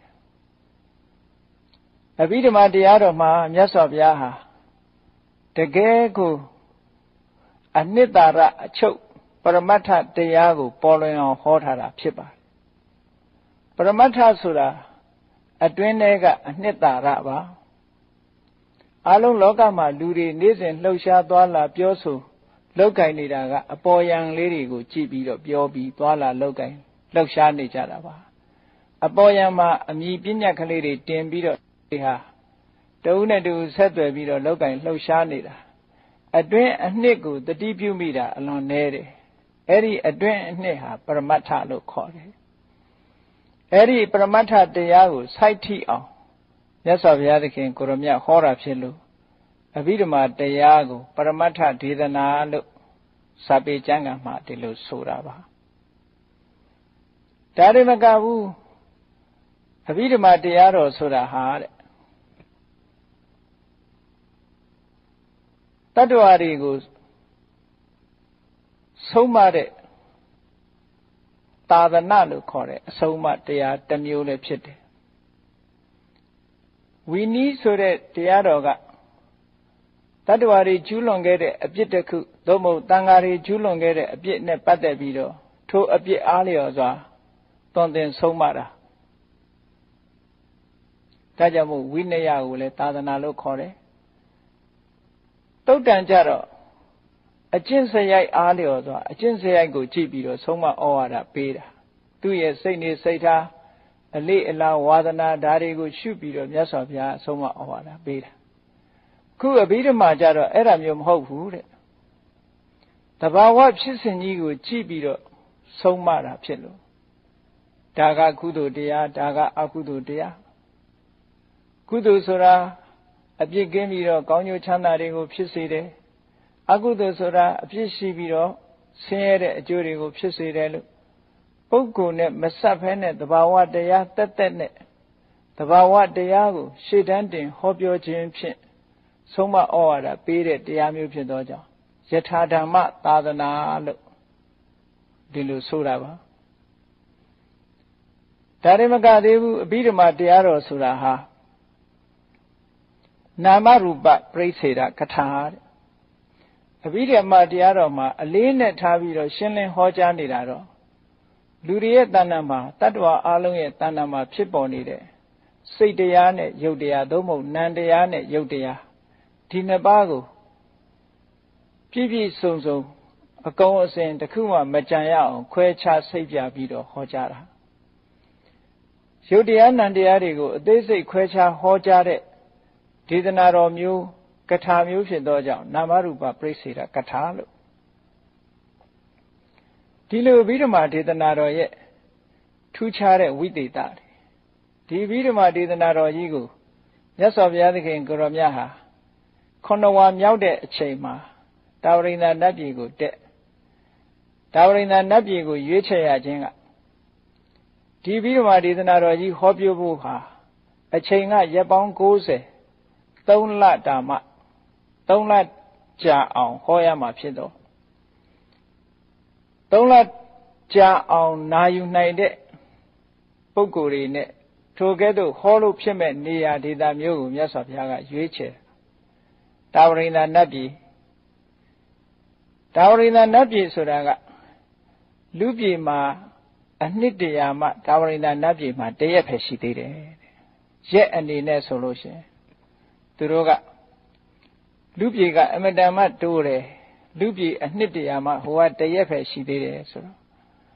အဘိဓမ္မာတရားတော်မှာမြတ်စွာဘုရားဟာတကယ်ကိုအနှစ်သာရအချုပ်ပရမတ္ထတရားကိုပေါ်လွင်အောင်ဟောထားတာဖြစ်ပါတယ်ပရမတ္ထဆိုတာအတွင်းထဲကအနှစ်သာရပါအလုံးလောကမှာလူတွေနေ့စဉ်လှုပ်ရှားသွားလာပြောဆိုလောက်ကင်နေတာကအပေါ်ယံလေးတွေကိုကြည့်ပြီးတော့ပြောပြီးသွားလာလောက်ကင်လှုပ်ရှားနေကြတာပါအပေါ်ယံမှာအမြည်ပညာကလေးတွေတင်ပြီးတော့ဒီဟာတဦးနဲ့တူဆက်သွယ်ပြီးတော့လောက်ကင်လှုပ်ရှားနေတာအတွင်းအနှစ်ကိုတတိပြုမိတာအလွန်နည်းတယ်အဲ့ဒီအတွင်းအနှစ်ဟာပရမတ္ထလို့ခေါ်တယ်အဲ့ဒီပရမတ္ထတရားကိုစိုက်ထိအောင်မြတ်စွာဘုရားသခင်ကိုရမြတ်ဟောတာဖြစ်လို့အဘိဓမ္မာတရားကိုပရမတ္ထဒေသနာလို့စာပေကျမ်းဂန်မှာဒီလိုဆိုတာပါဒါတွေမကဘူးအဘိဓမ္မာတရားတော်ဆိုတာဟာတဲ့တတ္တဝါတွေကိုဆုံးမတဲ့သာသနာလို့ခေါ်တဲ့အဆုံးအမတရားတစ်မျိုးလည်းဖြစ်တယ်ဝီနည်းဆိုတဲ့တရားတော်ကတတ္တဝါတွေကျူးလွန်ခဲ့တဲ့အပြစ်တစ်ခုသို့မဟုတ်တန်ဃာတွေကျူးလွန်ခဲ့တဲ့အပြစ်နဲ့ပတ်သက်ပြီးတော့ထိုအပြစ်အားလျော်စွာသွန်သင်ဆုံးမတာဒါကြောင့်မို့ဝိနည်းကိုလည်းသာသနာလို့ခေါ်တယ်သုတ်တန်ကြတော့အကျင့်စရိုက်အားလျော်စွာအကျင့်စရိုက်ကိုကြည့်ပြီးတော့ဆုံးမဩဝါဒပေးတာသူ့ရဲ့စိတ်နေစိတ်ထားအလေးအလာဝါဒနာဓာတ်တွေကိုရှုပြီးတော့မြတ်စွာဘုရားဆုံးမဩဝါဒပေးတာခုအဘိဓမ္မာကြတော့အဲ့ဒါမျိုးမဟုတ်ဘူးတဲ့တဘာဝဖြစ်စဉ်ကြီးကိုကြည့်ပြီးတော့ဆုံးမတာဖြစ်လို့ဒါကကုသိုလ်တရားဒါကအကုသိုလ်တရားကုသိုလ်ဆိုတာအပြစ်ကင်းပြီးတော့ကောင်းကျိုးချမ်းသာတွေကိုဖြစ်စေတယ်အကုသိုလ်ဆိုတာအပြစ်ရှိပြီးတော့ဆင်းရဲတဲ့အကျိုးတွေကိုဖြစ်စေတယ်လို့ပုဂ္ဂိုလ်နဲ့မဆက်ဖဲနဲ့သဘာဝတရားတက်တက်နဲ့သဘာဝတရားကိုရှေ့တန်းတင်ဟောပြောခြင်းဖြင့်ဆုံးမဩဝါဒပေးတဲ့တရားမျိုးဖြစ်သောကြောင့်ယထာဓမ္မသာသနာလို့ဒီလိုဆိုတာပါဒါရင်မကသေးဘူးအဘိဓမ္မာတရားတော်ဆိုတာဟာနာမရူပပြိစေတကထာတဲ့အဘိဓမ္မာတရားတော်မှာအလေးနဲ့ထားပြီးတော့ရှင်းလင်းဟောကြားနေတာတော့လူတွေရဲ့တဏ္ဍာမှာတတ္တဝါအလုံးရဲ့တဏ္ဍာမှာဖြစ်ပေါ်နေတဲ့စိတ်တရားနဲ့ရုပ်တရားသို့မဟုတ်နံတရားနဲ့ရုပ်တရားဒီနှစ်ပါးကိုပြည့်ပြည့်စုံစုံအကုန်အစင်တစ်ခုမှမကြံရအောင်ခွဲခြားစိတ်ပြပြီးတော့ဟောကြားတာရုပ်တရားနံတရားတွေကိုအသေးစိတ်ခွဲခြားဟောကြားတဲ့ဒေသနာတော်မျိုးကထာမျိုးဖြစ်သောကြောင့်နာမရူပပြိစေတကထာလို့ဒီလိုအဘိဓမ္မာဒေသနာတော်ရဲ့ထူးခြားတဲ့ဝိသေသဒီအဘိဓမ္မာဒေသနာတော်ကြီးကိုမြတ်စွာဘုရားသခင်ကိုရောမြတ်ဟာခုနဝါမြောက်တဲ့အချိန်မှာတာဝရိန္ဒနတ်ပြည်ကိုတက်တာဝရိန္ဒနတ်ပြည်ကိုရွေးချယ်ရခြင်းကဒီအဘိဓမ္မာဒေသနာတော်ကြီးဟောပြောဖို့ဟာအချိန်ကရက်ပေါင်း၉၀သုံးလတာမှသုံးလကြာအောင်ဟောရမှာဖြစ်တော့သုံးလကြာအောင်နာယူနိုင်တဲ့ပုဂ္ဂိုလ်တွေနဲ့ထိုကဲ့သို့ဟောလို့ဖြစ်မဲ့နေရာဒေသမျိုးကိုမြတ်စွာဘုရားကရွေးချယ်တာဝရိန္ဒနတ်ပြည်တာဝရိန္ဒနတ်ပြည်ဆိုတာကလူပြည်မှာအနှစ်တရာမှတာဝရိန္ဒနတ်ပြည်မှာတရက်ပဲရှိသေးတယ်ရက်အနေနဲ့ဆိုလို့ရှိရင်သူတို့ကလူပြည်ကအမတန်မှတိုးတယ်လူပြည်အနှစ်တရာမှဟိုကတရက်ပဲရှိသေးတယ်ဆိုတော့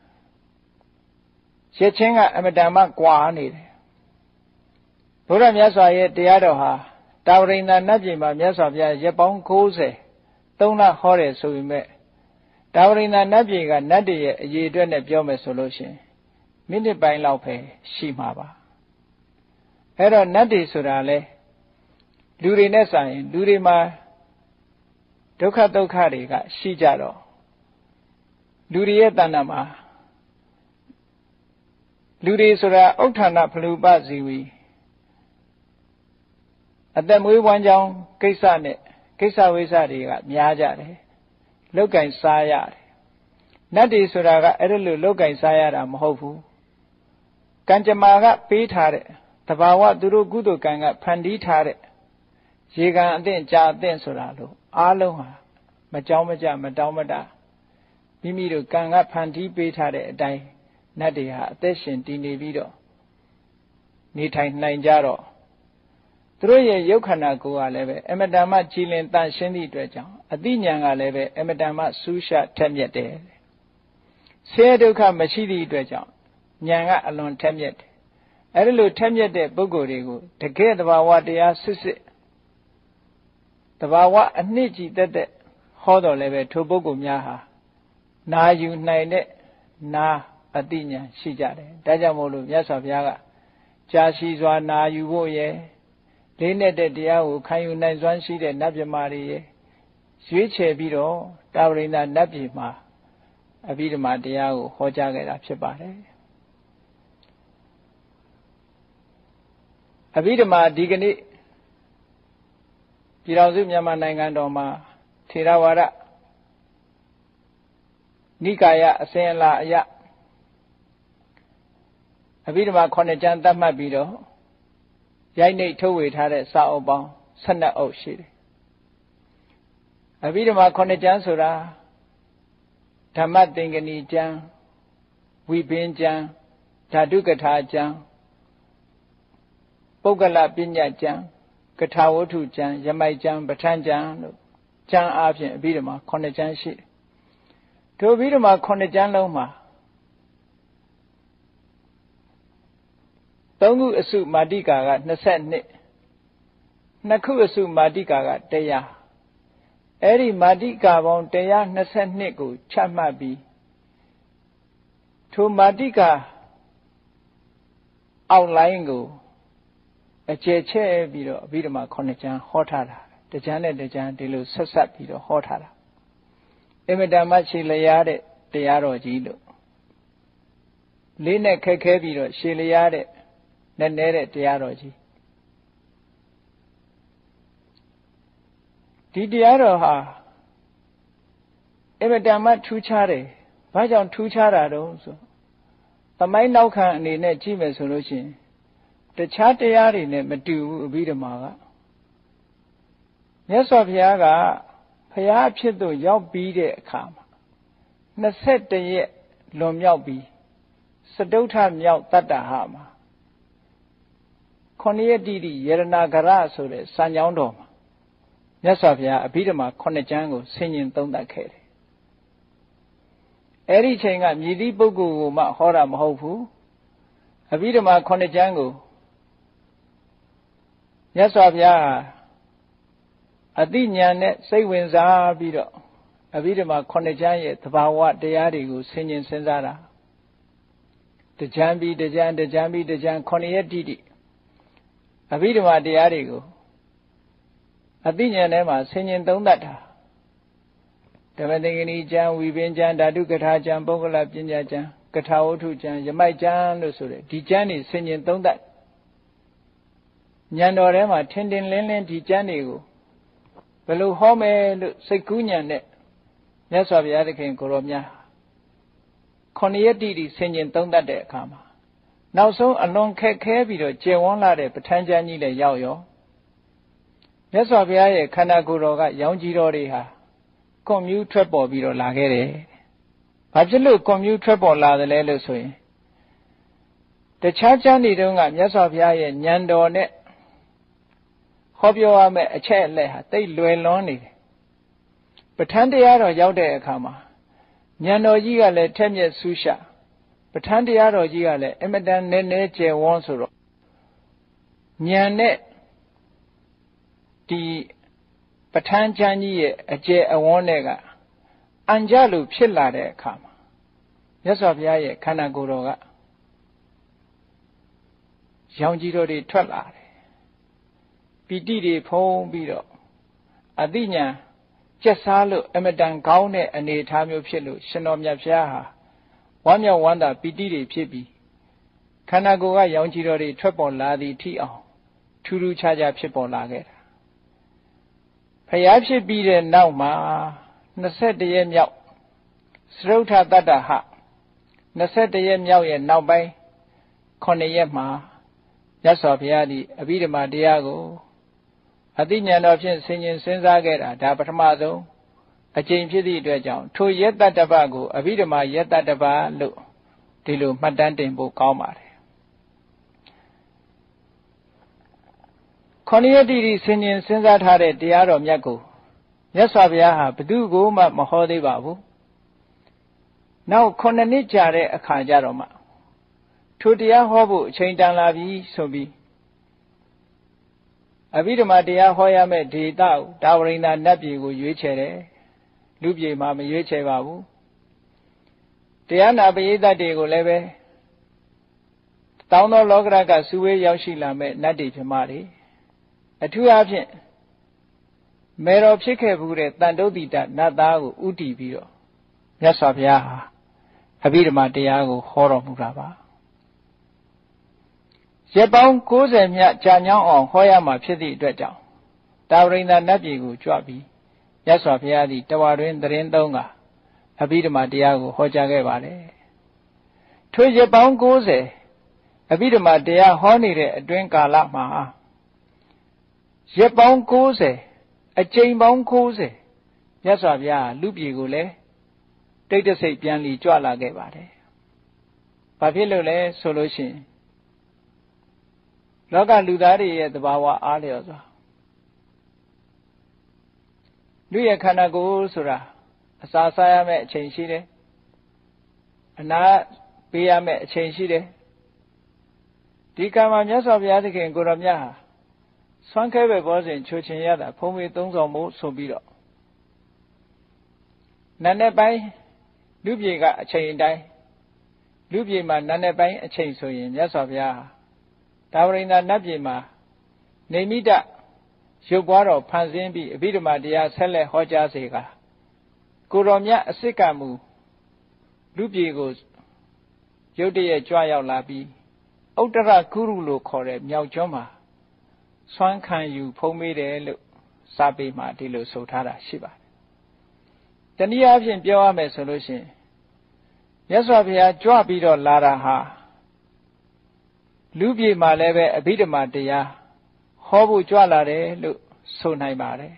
ရက်ချင်းကအမတန်မှကွာနေတယ်ဘုရားမြတ်စွာရဲ့တရားတော်ဟာတာဝရိန္ဒနတ်ပြည်မှာမြတ်စွာဘုရားရက်ပေါင်း၉၀သုံးလဟောတယ်ဆိုပေမဲ့တာဝရိန္ဒနတ်ပြည်ကနတ်တွေရဲ့အရေးအတွက်နဲ့ပြောမယ်ဆိုလို့ရှိရင်မိနစ်ပိုင်းလောက်ပဲရှိမှာပါအဲ့တော့နတ်တွေဆိုတာလဲလူတွေနဲ့ဆိုင်လူတွေမှာဒုက္ခဒုက္ခတွေကရှိကြတော့လူတွေရဲ့တဏ္ဍာမှာလူတွေဆိုတာဥဋ္ဌာဏဖလူပဇီဝီအသက်မွေးဝမ်းကြောင်းကိစ္စနဲ့ကိစ္စဝိစ္စတွေကများကြတယ်လောက်ကင်စားရတယ်နတ်တွေဆိုတာကအဲ့ဒါလိုလောက်ကင်စားရတာမဟုတ်ဘူးကံကြမ္မာကပေးထားတဲ့တဘာဝသူတို့ကုသိုလ်ကံကဖန်တီးထားတဲ့ရေကံအသင့်ကြာအသင့်ဆိုတာလို့အားလုံးဟာမကြောင်းမကြမတောင်းမတမိမိတို့ကံကဖန်တီးပေးထားတဲ့အတိုင်းနတ်တွေဟာအသက်ရှင်တည်နေပြီးတော့နေထိုင်နိုင်ကြတော့သူတို့ရဲ့ရုပ်ခန္ဓာကိုယ်ကလည်းပဲအမတန်မှကြည်လင်တန်ရှင်းသည့်အတွက်ကြောင့်အသိဉာဏ်ကလည်းပဲအမတန်မှစူးရှထက်မြက်တယ်ဆင်းရဲဒုက္ခမရှိသည့်အတွက်ကြောင့်ဉာဏ်ကအလွန်ထက်မြက်တယ်အဲ့ဒီလိုထက်မြက်တဲ့ပုဂ္ဂိုလ်တွေကိုတကယ်သဘာဝတရားစစ်စစ်သဘာဝအနှစ်ကြည်တက်တဲ့ဟောတော်လည်းပဲထိုပုဂ္ဂိုလ်များဟာနာယူနိုင်တဲ့နာအသိဉာဏ်ရှိကြတယ်ဒါကြောင့်မို့လို့မြတ်စွာဘုရားကကြာရှိစွာနာယူဖို့ရဲ့လေးနဲ့တဲ့တရားကိုခံယူနိုင်စွမ်းရှိတဲ့နတ်မြမာတွေရဲ့ရွေးချယ်ပြီးတော့တာဝရိန္ဒနတ်ပြည်မှာအဘိဓမ္မာတရားကိုဟောကြားခဲ့တာဖြစ်ပါတယ်အဘိဓမ္မာဒီကနေ့ပြည်တော်စုမြန်မာနိုင်ငံတော်မှာထေရဝါဒနိကာယအစဉ်အလာအယအဘိဓမ္မာခုနှစ်ကျမ်းသတ်မှတ်ပြီးတော့ရိုက်နှိပ်ထုတ်ဝေထားတဲ့စာအုပ်ပေါင်း၁၂အုပ်ရှိတယ်အဘိဓမ္မာခုနှစ်ကျမ်းဆိုတာဓမ္မသင်္ကနီကျမ်းဝိပင်းကျမ်းဓာတုကထာကျမ်းပုဂ္ဂလပညာကျမ်းကထာဝတ္ထုကျမ်းယမိုက်ကျမ်းပဋ္ဌာန်းကျမ်းလို့ကျမ်းအားဖြင့်အဘိဓမ္မာခုနှစ်ကျမ်းရှိတယ်ထိုအဘိဓမ္မာခုနှစ်ကျမ်းလုံးမှာသုံးခုအစုမာတိကာက၂၂နှစ်ခုအစုမာတိကာက၁၀၀အဲ့ဒီမာတိကာပေါင်း၁၂၂ကိုချမှတ်ပြီးထိုမာတိကာ outline ကိုအကျယ်ချဲ့ပြီးတော့အဘိဓမ္မာခုနှစ်ကျမ်းဟောထားတာတကျမ်းနဲ့တကျမ်းဒီလိုဆက်ဆက်ပြီးတော့ဟောထားတာအင်မတန်မှရှည်လျားတဲ့တရားတော်ကြီးလို့လေးနဲ့ခက်ခဲပြီးတော့ရှည်လျားတဲ့နဲ့နဲတဲ့တရားတော်ကြီးဒီတရားတော်ဟာအင်မတန်မှထူးခြားတယ်။ဘာကြောင့်ထူးခြားတာတုံးဆိုသမိုင်းနောက်ခံအနေနဲ့ကြည့်မယ်ဆိုလို့ရှိရင်တခြားတရားတွေနဲ့မတူဘူးအဘိဓမ္မာကမြတ်စွာဘုရားကဘုရားအဖြစ်သို့ရောက်ပြီးတဲ့အခါမှာနှစ်ဆယ့်တစ်ရက်လွန်မြောက်ပြီးစတုဋ္ဌမြောက်တတ္တဟမှာခုနှစ်ရက်တိတိယရဏဂရဆိုတဲ့စံကြောင်းတော်မှာမြတ်စွာဘုရားအဘိဓမ္မာခုနှစ်ကျမ်းကိုဆင်ញင်သုံးသပ်ခဲ့တယ်အဲ့ဒီချိန်ကမြည်သည့်ပုဂ္ဂိုလ်ကိုမှဟောတာမဟုတ်ဘူးအဘိဓမ္မာခုနှစ်ကျမ်းကိုမြတ်စွာဘုရားအသိဉာဏ်နဲ့စိတ်ဝင်စားပြီးတော့အဘိဓမ္မာခုနှစ်ကျမ်းရဲ့သဘာဝတရားတွေကိုဆင်ញင်စဉ်းစားတာတကျမ်းပြီးတကျမ်းတကျမ်းပြီးတကျမ်းခုနှစ်ရက်တိတိအဘိဓမ္မာတရားတွေကိုအသိဉာဏ်ထဲမှာဆင်ញင်သုံးသပ်တာဓမ္မသင်္ကနီကျမ်းဝိပင်ကျမ်းဓာတုကထာကျမ်းပုဂ္ဂလပညာကျမ်းကထာဝတ္ထုကျမ်းယမိုက်ကျမ်းလို့ဆိုတဲ့ဒီကျမ်းတွေဆင်ញင်သုံးသပ်ဉာဏ်တော်ထဲမှာထင်ထင်လင်းလင်းဒီကျမ်းတွေကိုဘယ်လိုဟောမယ်လို့စိတ်ကူးဉာဏ်နဲ့မြတ်စွာဘုရားသခင်ကိုရောမြတ်ခုနှစ်ရက်တိတိဆင်ញင်သုံးသပ်တဲ့အခါမှာနောက်ဆုံးအလွန်ခက်ခဲပြီးတော့ကျေဝန်းလာတဲ့ပဋ္ဌာန်းကျမ်းကြီးလည်းရောက်ရောမြတ်စွာဘုရားရဲ့ခန္ဓာကိုယ်တော်ကရောင်ကြီးတော်တွေဟာကွန်မြူထွက်ပေါ်ပြီးတော့လာခဲ့တယ်။ဘာဖြစ်လို့ကွန်မြူထွက်ပေါ်လာတယ်လဲလို့ဆိုရင်တခြားကျမ်းတွေတုန်းကမြတ်စွာဘုရားရဲ့ဉာဏ်တော်နဲ့ဟောပြောရမယ့်အချက်အလက်ဟာသိလွယ်လွန်းနေတယ်။ပဋ္ဌာန်းတရားတော်ရောက်တဲ့အခါမှာဉာဏ်တော်ကြီးကလည်းထက်မြက်ဆူးရှပဋ္ဌာန်းတရားတော်ကြီးကလည်းအမတန်နည်းနည်းကျယ်ဝန်းဆိုတော့ဉာဏ်နဲ့ဒီပဋ္ဌာန်းကျမ်းကြီးရဲ့အကျယ်အဝန်းတွေကအံကြလို့ဖြစ်လာတဲ့အခါမှာမြတ်စွာဘုရားရဲ့ခန္ဓာကိုယ်တော်ကရောင်ကြီးတော်တွေထွက်လာတယ်ပီတိတွေဖုံးပြီးတော့အသိဉာဏ်ကျက်စားလို့အမတန်ကောင်းတဲ့အနေအထားမျိုးဖြစ်လို့ရှင်တော်မြတ်ဘုရားဟာဝမ်းမြောက်ဝမ်းသာပီတိတွေဖြစ်ပြီးခန္ဓာကိုယ်ကရောင်ကြီးတော်တွေထွက်ပေါ်လာသည်ထိအောင်ထူးထူးခြားခြားဖြစ်ပေါ်လာခဲ့တာဖျားဖြစ်ပြီးတဲ့နောက်မှာနှစ်ဆယ့်တစ်ရက်မြောက်စတုဋ္ဌတတ္တဟနှစ်ဆယ့်တစ်ရက်မြောက်ရဲ့နောက်ပိုင်းခုနှစ်ရက်မှာမြတ်စွာဘုရားသည်အဘိဓမ္မာတရားကိုအသိဉာဏ်တော်ဖြင့်ဆင်ញင်စဉ်းစားခဲ့တာဒါပထမဆုံးအကျင့်ဖြစ်သည့်အတွက်ကြောင့်ထိုယတ္တတပကိုအဘိဓမ္မာယတ္တတပလို့ဒီလိုမှတ်တမ်းတင်ဖို့ကောင်းပါတယ်ခொနည်းတိတိဆင်ញင်စဉ်းစားထားတဲ့တရားတော်မြတ်ကိုမြတ်စွာဘုရားဟာဘယ်သူကိုမှမဟောသေးပါဘူးနောက်ခုနှစ်နှစ်ကြာတဲ့အခါကျတော့မှထိုတရားဟောဖို့အချိန်တန်လာပြီဆိုပြီးအဘိဓမ္မာတရားဟောရမယ့်ဒေသကိုတာဝရိန္ဒာနတ်ပြည်ကိုရွေးချယ်တယ်လူပြည်မှာမရွေးချယ်ပါဘူးတရားနာပရိသတ်တွေကိုလည်းပဲတောင်းသောလောကရကစုဝေးရောက်ရှိလာမဲ့နတ်တွေပြမတွေအထူးအားဖြင့်မေတော်ဖြစ်ခဲ့ဘူးတဲ့တန်တုဒ္ဒိတနတ်သားကိုဥတည်ပြီးတော့မြတ်စွာဘုရားဟာအဘိဓမ္မာတရားကိုဟောတော်မူတာပါရက်ပေါင်းကိုးဆယ်မြတ်ကြာညောင်းအောင်ဟောရမှာဖြစ်သည့်အတွက်ကြောင့်တာဝရိန္ဒာနတ်ပြည်ကိုကြွပြီးမြတ်စွာဘုရားသည်တဝါတွင်သတင်းသုံးကအဘိဓမ္မာတရားကိုဟောကြားခဲ့ပါတယ်ထိုရက်ပေါင်းကိုးဆယ်အဘိဓမ္မာတရားဟောနေတဲ့အတွင်းကာလမှာရက်ပေါင်းကိုးဆယ်အကျိန်ပေါင်းကိုးဆယ်မြတ်စွာဘုရားလူပြည်ကိုလည်းတိတ်တဆိတ်ပြန်လီကြွလာခဲ့ပါတယ်။ဘာဖြစ်လို့လဲဆိုလို့ရှိရင်လောကလူသားတွေရဲ့သဘာဝအားလျော်စွာလူရဲ့ခန္ဓာကိုယ်ဆိုတာအစာစားရမယ့်အချိန်ရှိတယ်။အနာပေးရမယ့်အချိန်ရှိတယ်။ဒီကံမှာမြတ်စွာဘုရားသခင်ကိုရောမြတ်ဟာဆွမ်းခဲပဲဘောစဉ်ချိုချင်ရတာဖုံးဝေသုံးဆောင်မှုဆိုပြီးတော့နာနဲ့ပိုင်းလူပြေကအချိန်တိုင်းလူပြေမှာနာနဲ့ပိုင်းအချိန်ဆိုရင်မြတ်စွာဘုရားတာဝရိန္ဒနတ်ပြည်မှာနေမိတရုပ်ပွားတော်ဖန်ဆင်းပြီးအဘိဓမ္မာတရားဆက်လက်ဟောကြားစေကကိုတော်မြတ်အစစ်ကမူလူပြည်ကိုရုတ်တရက်ကြွရောက်လာပြီးဥတ္တရကုရုလို့ခေါ်တဲ့မြောက်ကျွန်းမှာဆွမ်းခံယူဖုံးမေးတယ်လို့စာပေမှာဒီလိုဆိုထားတာရှိပါတယ်။တနည်းအားဖြင့်ပြောရမယ်ဆိုလို့ရှိရင်မြတ်စွာဘုရားကြွပြီးတော့လာတာဟာလူပြည်မှာလည်းပဲအဘိဓမ္မာတရားဟောဖို့ကြွလာတယ်လို့ဆိုနိုင်ပါတယ်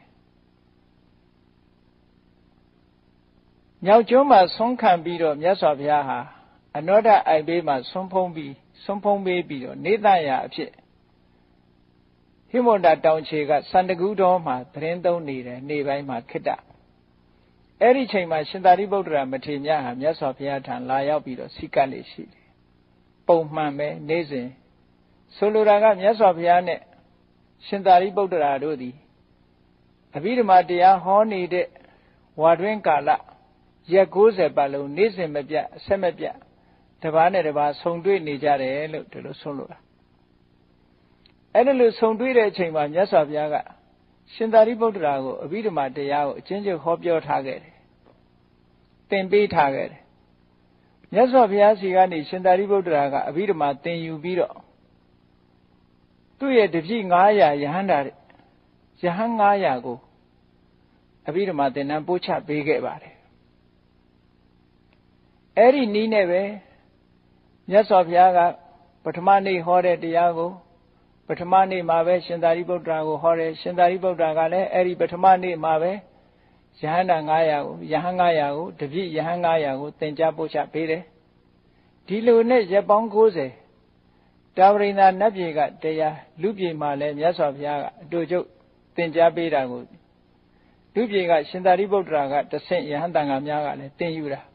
။မြောက်ကျွန်းမှာဆွမ်းခံပြီးတော့မြတ်စွာဘုရားဟာအနောဒအိုင်ဘေးမှာဆွမ်းဖုံးပြီးဆွမ်းဖုံးပေးပြီးတော့နေတရာအဖြစ်ဟိမဝန္တာတောင်ခြေကစန္ဒကူတော်မှာသတင်းသုံးနေတယ်နေပိုင်းမှာခိတ္တအဲ့ဒီချိန်မှာရှင်သာရိပုတ္တရာမထေရမြတ်ဟာမြတ်စွာဘုရားထံလာရောက်ပြီးတော့စိကတ်လေးရှိတယ်ပုံမှန်ပဲနေ့စဉ်ဆိုလိုတာကမြတ်စွာဘုရားနဲ့ရှင်သာရိပုတ္တရာတို့သည်အဘိဓမ္မာတရားဟောနေတဲ့ဝါတွင်ကာလရက်ကိုးဆယ်ပတ်လုံးနေ့စဉ်မပြတ်အဆက်မပြတ်တပားနဲ့တပားဆုံတွေ့နေကြတယ်လို့ဒီလိုဆုံးလို့တာအဲ့ဒါလို့ဆုံတွေ့တဲ့အချိန်မှာမြတ်စွာဘုရားကရှင်သာရိပုတ္တရာကိုအဘိဓမ္မာတရားကိုအချင်းချင်းဟောပြောထားခဲ့တယ်သင်ပေးထားခဲ့တယ်မြတ်စွာဘုရားစီကနေရှင်သာရိပုတ္တရာကအဘိဓမ္မာသင်ယူပြီးတော့သူ့ရဲ့တပည့်ငါးရာယဟန္တာယဟန်ငါးရာကိုအဘိဓမ္မာသင်တန်းပို့ချပေးခဲ့ပါတယ်အဲ့ဒီနည်းနဲ့ပဲမြတ်စွာဘုရားကပထမနေ့ဟောတဲ့တရားကိုပထမနေ့မှာပဲရှင်သာရိပုတ္တရာကိုဟောတယ်ရှင်သာရိပုတ္တရာကလည်းအဲ့ဒီပထမနေ့မှာပဲယဟန္တာငါးရာကိုယဟန်ငါးရာကိုတပည့်ယဟန်ငါးရာကိုသင်ကြားပို့ချပေးတယ်ဒီလိုနဲ့ရက်ပေါင်းကိုးဆယ်တာဝရိန္ဒနတ်ပြည်ကတရားလူပြည်မှာလည်းမြတ်စွာဘုရားကအတူချုပ်သင်ကြားပေးတာကိုလူပြည်ကရှင်သာရိပုတ္တရာကတဆင့်ယဟန်တန်ဃာများကလည်းသင်ယူတာ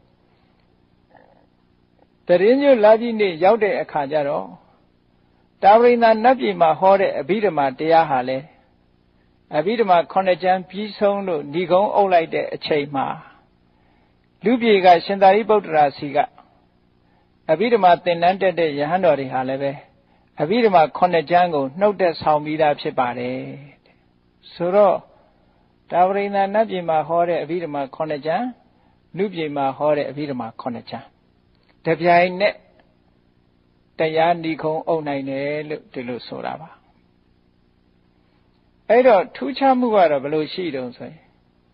တရင်ညွတ်လာပြီးနေ့ရောက်တဲ့အခါကျတော့တာဝရိန္ဒနတ်ပြည်မှာဟောတဲ့အဘိဓမ္မာတရားဟာလေအဘိဓမ္မာခုနှစ်ကျမ်းပြီးဆုံးလို့ဏိဂုံးအုပ်လိုက်တဲ့အချိန်မှာလူပြည်ကရှင်သာရိပုတ္တရာစီကအဘိဓမ္မာသင်တန်းတက်တဲ့ယဟန်တော်တွေဟာလည်းပဲအဘိဓမ္မာခုနှစ်ကျမ်းကိုနှုတ်သက်ဆောင်ပြီးသားဖြစ်ပါတယ်ဆိုတော့တာဝရိန္ဒနတ်ပြည်မှာဟောတဲ့အဘိဓမ္မာခုနှစ်ကျမ်းလူပြည်မှာဟောတဲ့အဘိဓမ္မာခုနှစ်ကျမ်းတပြိုင်နဲ့တရားဏိခုံးအုပ်နိုင်တယ်လို့ဒီလိုဆိုတာပါအဲ့တော့ထူးခြားမှုကတော့ဘယ်လိုရှိတုံးဆိုရင်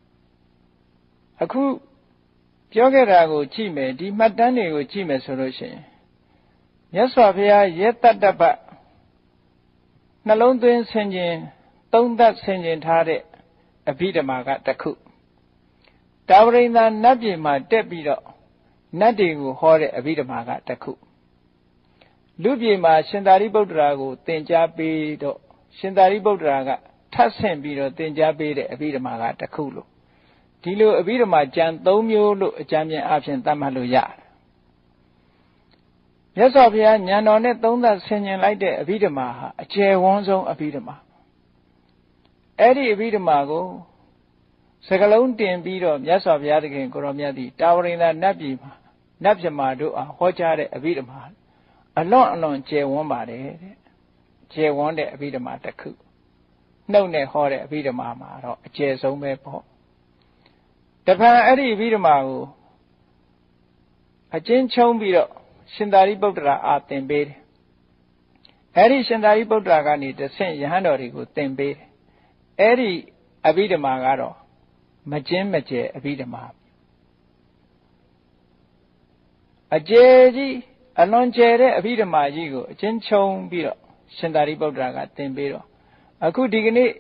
အခုပြောခဲ့တာကိုကြည့်မယ်ဒီမှတ်တမ်းတွေကိုကြည့်မယ်ဆိုလို့ရှိရင်မြတ်စွာဘုရားရဲ့တတ္တပနှလုံးသွင်းဆင်ခြင်သုံးသပ်ဆင်ခြင်ထားတဲ့အဘိဓမ္မာကတစ်ခုတာဝရိန္ဒနတ်ပြည်မှာတက်ပြီးတော့နတ်တွေကိုဟောတဲ့အဘိဓမ္မာကတစ်ခုလူပြည်မှာရှင်သာရိပုတ္တရာကိုသင်ကြားပေးတော့ရှင်သာရိပုတ္တရာကထပ်ဆင့်ပြီးတော့သင်ကြားပေးတဲ့အဘိဓမ္မာကတစ်ခုလို့ဒီလိုအဘိဓမ္မာကျမ်းသုံးမျိုးလို့အကြမ်းပြန်အဖြစ်သတ်မှတ်လို့ရတယ်မြတ်စွာဘုရားဉာဏ်တော်နဲ့သုံးသပ်ဆင်ခြင်လိုက်တဲ့အဘိဓမ္မာဟာအကျယ်ဝန်းဆုံးအဘိဓမ္မာအဲ့ဒီအဘိဓမ္မာကိုစကလုံးတင်ပြီးတော့မြတ်စွာဘုရားသခင်ကိုရောမြတ်သည်တာဝရိန္ဒနတ်ပြည်မှာနတ်ပြမာတို့အားဟောကြားတဲ့အဘိဓမ္မာအလွန်အလွန်ကျယ်ဝန်းပါတယ်တဲ့ကျယ်ဝန်းတဲ့အဘိဓမ္မာတစ်ခုနှုတ်နဲ့ဟောတဲ့အဘိဓမ္မာမှာတော့အကျယ်ဆုံးပဲပေါ့တပံအဲ့ဒီအဘိဓမ္မာကိုအကျဉ်းချုံးပြီးတော့ရှင်သာရိပုတ္တရာအားသင်ပေးတယ်အဲ့ဒီရှင်သာရိပုတ္တရာကနေတဆင့်ယဟန်တော်တွေကိုသင်ပေးတယ်အဲ့ဒီအဘိဓမ္မာကတော့မကျဉ်းမကျယ်အဘိဓမ္မာအကျယ်ကြီးအလွန်ကျယ်တဲ့အဘိဓမ္မာကြီးကိုအချင်းချုံပြီးတော့ရှင်သာရိပုတ္တရာကသင်ပေးတော့အခုဒီကနေ့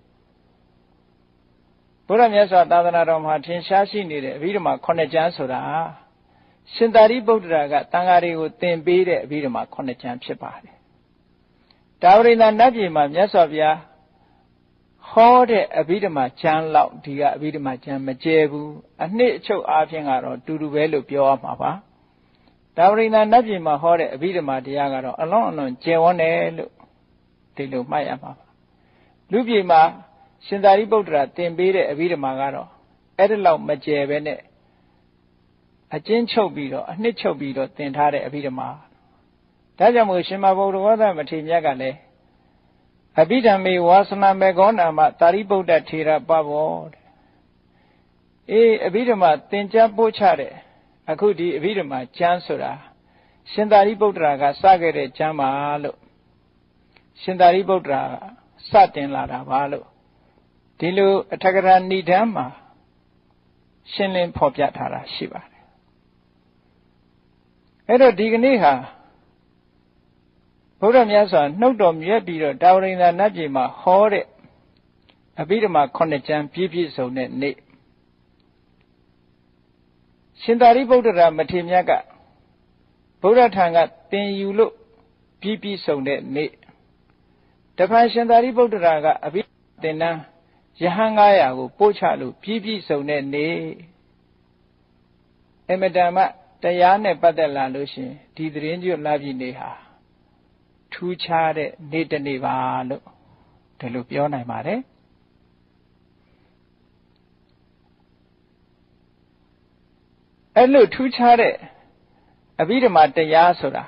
ဘုရားမြတ်စွာသာသနာတော်မှာထင်ရှားရှိနေတဲ့အဘိဓမ္မာခုနှစ်ကျမ်းဆိုတာရှင်သာရိပုတ္တရာကတန်ဃာတွေကိုသင်ပေးတဲ့အဘိဓမ္မာခုနှစ်ကျမ်းဖြစ်ပါတယ်တာဝရိန္ဒနတ်ပြည်မှာမြတ်စွာဘုရားဟောတဲ့အဘိဓမ္မာကျမ်းလောက်ဒီကအဘိဓမ္မာကျမ်းမကျဲဘူးအနှစ်အချုပ်အားဖြင့်ကတော့တူတူပဲလို့ပြောရမှာပါတာဝရိန္ဒနတ်ပြည်မှာဟောတဲ့အဘိဓမ္မာတရားကတော့အလွန်အလွန်ကျယ်ဝန်းတယ်လို့ဒီလိုမှတ်ရမှာပါလူပြည်မှာရှင်သာရိပုတ္တရာသင်ပေးတဲ့အဘိဓမ္မာကတော့အဲ့ဒီလောက်မကျယ်ပဲနဲ့အကျဉ်းချုပ်ပြီးတော့အနှစ်ချုပ်ပြီးတော့သင်ထားတဲ့အဘိဓမ္မာဒါကြောင့်မို့ရှင်မဗုဒ္ဓဝါဒမထေရမြတ်ကလည်းအဘိဓမ္မေဝါစနာမေကောနာမသာရိပုတ္တထေရပဘောတဲ့အေးအဘိဓမ္မာသင်ကြားပို့ချတဲ့အခုဒီအဘိဓမ္မာကျမ်းဆိုတာရှင်သာရိပုတ္တရာကစခဲ့တဲ့ကျမ်းပါလို့ရှင်သာရိပုတ္တရာစတင်လာတာပါလို့ဒီလိုအထက်ကရာဏိဒန်းမှာရှင်းလင်းဖော်ပြထားတာရှိပါတယ်အဲ့တော့ဒီကနေ့ဟာဘုရားမြတ်စွာနှုတ်တော်မြတ်ပြီးတော့တာဝရိန္ဒာနတ်ပြည်မှာဟောတဲ့အဘိဓမ္မာခုနှစ်ကျမ်းပြည့်ပြည့်စုံတဲ့နေ့ရှင်သာရိပုတ္တရာမထေရမြတ်ကဗုဒ္ဓထံကသင်ယူလို့ပြည့်ပြည့်စုံတဲ့နေ့တဖန်ရှင်သာရိပုတ္တရာကအဘိသင်္นานယဟန်900ကိုပို့ချလို့ပြည့်ပြည့်စုံတဲ့နေ့အမတန်မှတရားနဲ့ပတ်သက်လာလို့ရှင်ဒီသတင်းကျွတ်လာပြီနေ့ဟာထူးခြားတဲ့နေ့တစ်နေ့ပါလို့ဒီလိုပြောနိုင်ပါတယ်အဲ့လိုထူးခြားတဲ့အဘိဓမ္မာတရားဆိုတာ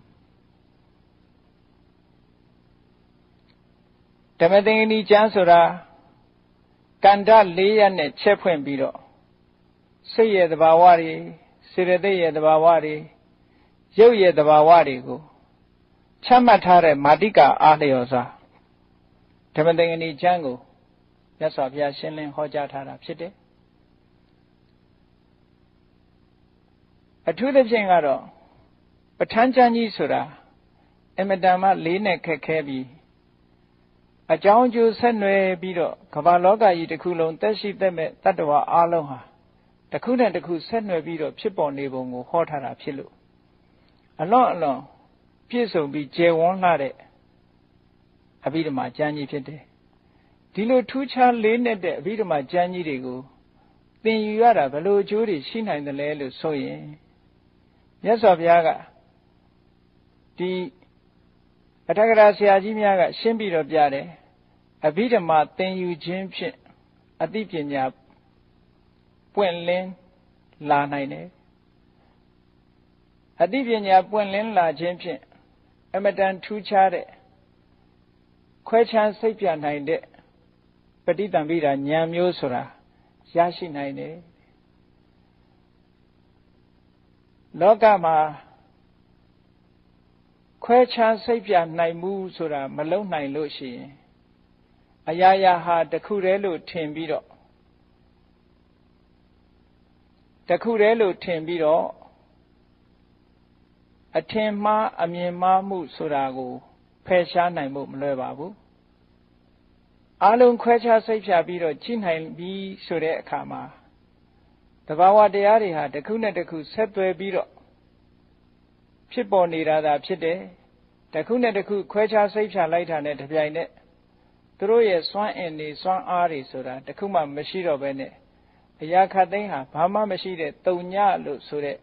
ဓမ္မသင်္ကနီကျမ်းဆိုတာကန္တ၄ရပ်နဲ့ချက်ဖွင့်ပြီးတော့စိတ်ရဲ့သဘာဝတွေစေတသိက်ရဲ့သဘာဝတွေရုပ်ရဲ့သဘာဝတွေကိုချမှတ်ထားတဲ့မာတိကာအားလျော်စွာဓမ္မသင်္ကနီကျမ်းကိုမြတ်စွာဘုရားရှင်းလင်းဟောကြားထားတာဖြစ်တယ်အထူးသဖြင့်ကတော့ပဋ္ဌာန်းကျမ်းကြီးဆိုတာအမတန်မှလေးနဲ့ခက်ခဲပြီးအကြောင်းအကျိုးဆက်နွယ်ပြီးတော့ကမ္ဘာလောကကြီးတစ်ခုလုံးသက်ရှိသက်မဲ့တတ္တဝါအလုံးဟာတစ်ခုနဲ့တစ်ခုဆက်နွယ်ပြီးတော့ဖြစ်ပေါ်နေပုံကိုဟောထားတာဖြစ်လို့အလွန်အလွန်ပြည့်စုံပြီးကျယ်ဝန်းလှတဲ့အဘိဓမ္မာကျမ်းကြီးဖြစ်တယ်ဒီလိုထူးခြားလေးနဲ့တဲ့အဘိဓမ္မာကျမ်းကြီးတွေကိုသင်ယူရတာဘယ်လိုအကျိုးတွေရှိနိုင်တယ်လဲလို့ဆိုရင်မြတ်စွာဘုရားကဒီအထက်ကရာဆရာကြီးများကရှင်းပြီးတော့ပြတယ်အဘိဓမ္မာသင်ယူခြင်းဖြင့်အသိပညာပွင့်လင်းလာနိုင်တယ်အသိပညာပွင့်လင်းလာခြင်းဖြင့်အမတန်ထူးခြားတဲ့ခွဲခြားစိတ်ပြနိုင်တဲ့ပဋိသင်္ပိဓာဉာဏ်မျိုးဆိုတာရရှိနိုင်တယ်လောကမှာခွဲခြားစိတ်ပြနိုင်မှုဆိုတာမလုံနိုင်လို့ရှိရင်အရာရာဟာတစ်ခုတည်းလို့ထင်ပြီးတော့တစ်ခုတည်းလို့ထင်ပြီးတော့အထင်မှားအမြင်မှားမှုဆိုတာကိုဖယ်ရှားနိုင်ဖို့မလွယ်ပါဘူးအလုံးခွဲခြားစိတ်ဖြာပြီးတော့ကြည့်နိုင်ပြီးဆိုတဲ့အခါမှာတဘာဝတရားတွေဟာတစ်ခုနဲ့တစ်ခုဆက်သွယ်ပြီးတော့ဖြစ်ပေါ်နေတာသာဖြစ်တယ်တစ်ခုနဲ့တစ်ခုခွဲခြားစိတ်ဖြာလိုက်တာနဲ့တပြိုင်နက်သူတို့ရဲ့စွမ်းအင်တွေစွမ်းအားတွေဆိုတာတစ်ခုမှမရှိတော့ဘဲနဲ့အရာခတ်သိမ်းဟာဘာမှမရှိတဲ့တုံညလို့ဆိုတဲ့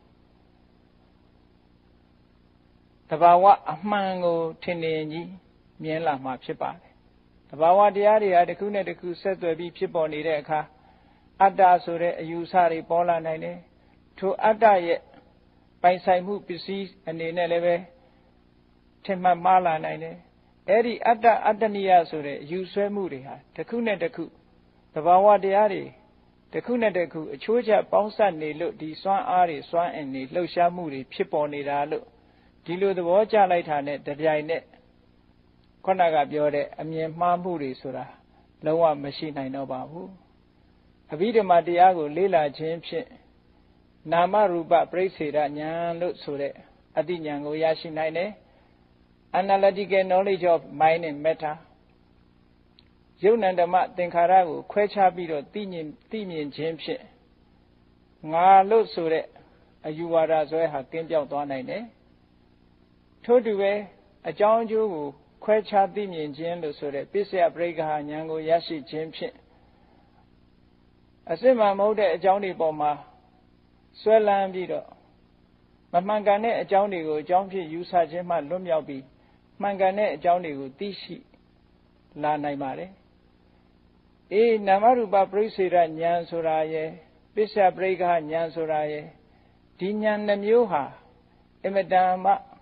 တဘာဝအမှန်ကိုထင်နေကြီးမြင်လာမှာဖြစ်ပါတယ်တဘာဝတရားတွေဟာတစ်ခုနဲ့တစ်ခုဆက်သွယ်ပြီးဖြစ်ပေါ်နေတဲ့အခါအတ္တဆိုတဲ့အယူဆတွေပေါ်လာနိုင်တယ်ထိုအတ္တရဲ့ပိုင်ဆိုင်မှုပစ္စည်းအနေနဲ့လည်းပဲထင်မှတ်မှားလာနိုင်တယ်အဲ့ဒီအတ္တအတ္တနိယဆိုတဲ့အယူဆွဲမှုတွေဟာတစ်ခုနဲ့တစ်ခုတဘာဝတရားတွေတစ်ခုနဲ့တစ်ခုအချိုးကျပေါင်းစပ်နေလို့ဒီစွမ်းအားတွေစွမ်းအင်တွေလှုပ်ရှားမှုတွေဖြစ်ပေါ်နေတာလို့ဒီလိုသဘောကျလိုက်တာနဲ့တပြိုင်နက်ခုနကပြောတဲ့အမြင်မှားမှုတွေဆိုတာလုံးဝမရှိနိုင်တော့ပါဘူးအဘိဓမ္မာတရားကိုလေ့လာခြင်းဖြင့်နာမရူပပရိစ္ဆေဒဉာဏ်လို့ဆိုတဲ့အသိဉာဏ်ကိုရရှိနိုင်တယ် analytical knowledge of mind and matter ယုံ nant ဓမ္မသင်္ခါရကိုခွဲခြားပြီးတော့သိမြင်သိမြင်ခြင်းဖြင့်ငါလို့ဆိုတဲ့အယူဝါဒဆွဲဟာကင်းပြောက်သွားနိုင်တယ်ထို့တူပဲအကြောင်းအကျိုးကိုခွဲခြားသိမြင်ခြင်းလို့ဆိုတဲ့ပစ္စယပရိက္ခဉာဏ်ကိုရရှိခြင်းဖြင့်အစစ်မှမဟုတ်တဲ့အကြောင်းတွေပေါ်မှာဆွဲလန်းပြီးတော့မမှန်ကန်တဲ့အကြောင်းတွေကိုအကြောင်းဖြစ်ယူဆခြင်းမှလွတ်မြောက်ပြီးမှန်ကန်တဲ့အကြောင်းတွေကိုသိရှိလာနိုင်ပါတယ်အေးနာမရူပပရိစ္ဆေဒဉာဏ်ဆိုတာရဲ့ပစ္စယပရိက္ခဉာဏ်ဆိုတာရဲ့ဒီဉာဏ်နှမျိုးဟာအမတန်မှ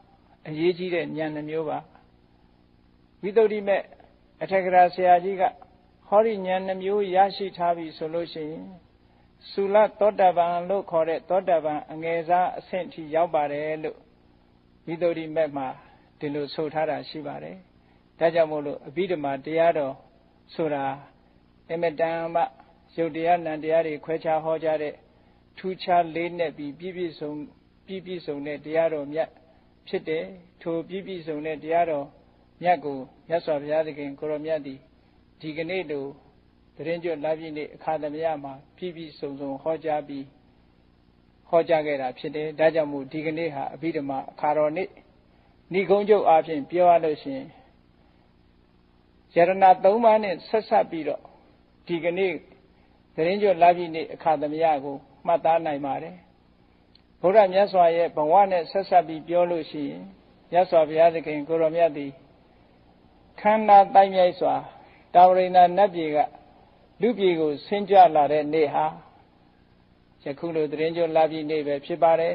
အရေးကြီးတဲ့ဉာဏ်နှမျိုးပါဝိသုဒ္ဓိမဲ့အထက်ကရာဆရာကြီးကဟောဒီဉာဏ်နှမျိုးရရှိထားပြီဆိုလို့ရှိရင်သုလသောတပန်လို့ခေါ်တဲ့သောတပန်အငယ်စားအဆင့်ထိရောက်ပါတယ်လို့ဝိသုဒ္ဓိမဲ့မှာဒီလိုဆိုထားတာရှိပါတယ်ဒါကြောင့်မို့လို့အဘိဓမ္မာတရားတော်ဆိုတာအမတန်မှယုတ်တရားနံတရားတွေခွဲခြားဟောကြားတဲ့ထူးခြားလေးနဲ့ပြီးပြည့်ပြည့်စုံပြည့်ပြည့်စုံတဲ့တရားတော်မြတ်ဖြစ်တယ်ထိုပြည့်ပြည့်စုံတဲ့တရားတော်မြတ်ကိုမြတ်စွာဘုရားသခင်ကိုရောမြတ်သည်ဒီကနေ့လိုသရင်ကျွတ်လပြည့်နေ့အခါသမယမှာပြည့်ပြည့်စုံစုံဟောကြားပြီးဟောကြားခဲ့တာဖြစ်တယ်ဒါကြောင့်မို့ဒီကနေ့ဟာအဘိဓမ္မာအခါတော်နေ့ဏိဂုံးကျုပ်အားဖြင့်ပြောရလို့ရှိရင်ယရဏသုံးပါးနဲ့ဆက်ဆက်ပြီးတော့ဒီကနေ့သရင်ကျွတ်လပြည့်နေ့အခါသမယကိုမှတ်သားနိုင်ပါတယ်ဘုရားမြတ်စွာရဲ့ဘဝနဲ့ဆက်ဆက်ပြီးပြောလို့ရှိရင်မြတ်စွာဘုရားသခင်ကိုရောမြတ်သည်ခန္ဓာတိုက်မြိုက်စွာတာဝရိဏနတ်ပြည်ကလူပြည်ကိုဆင်းကြလာတဲ့နေ့ဟာယခုလိုသရင်ကျွတ်လပြည့်နေ့ပဲဖြစ်ပါတယ်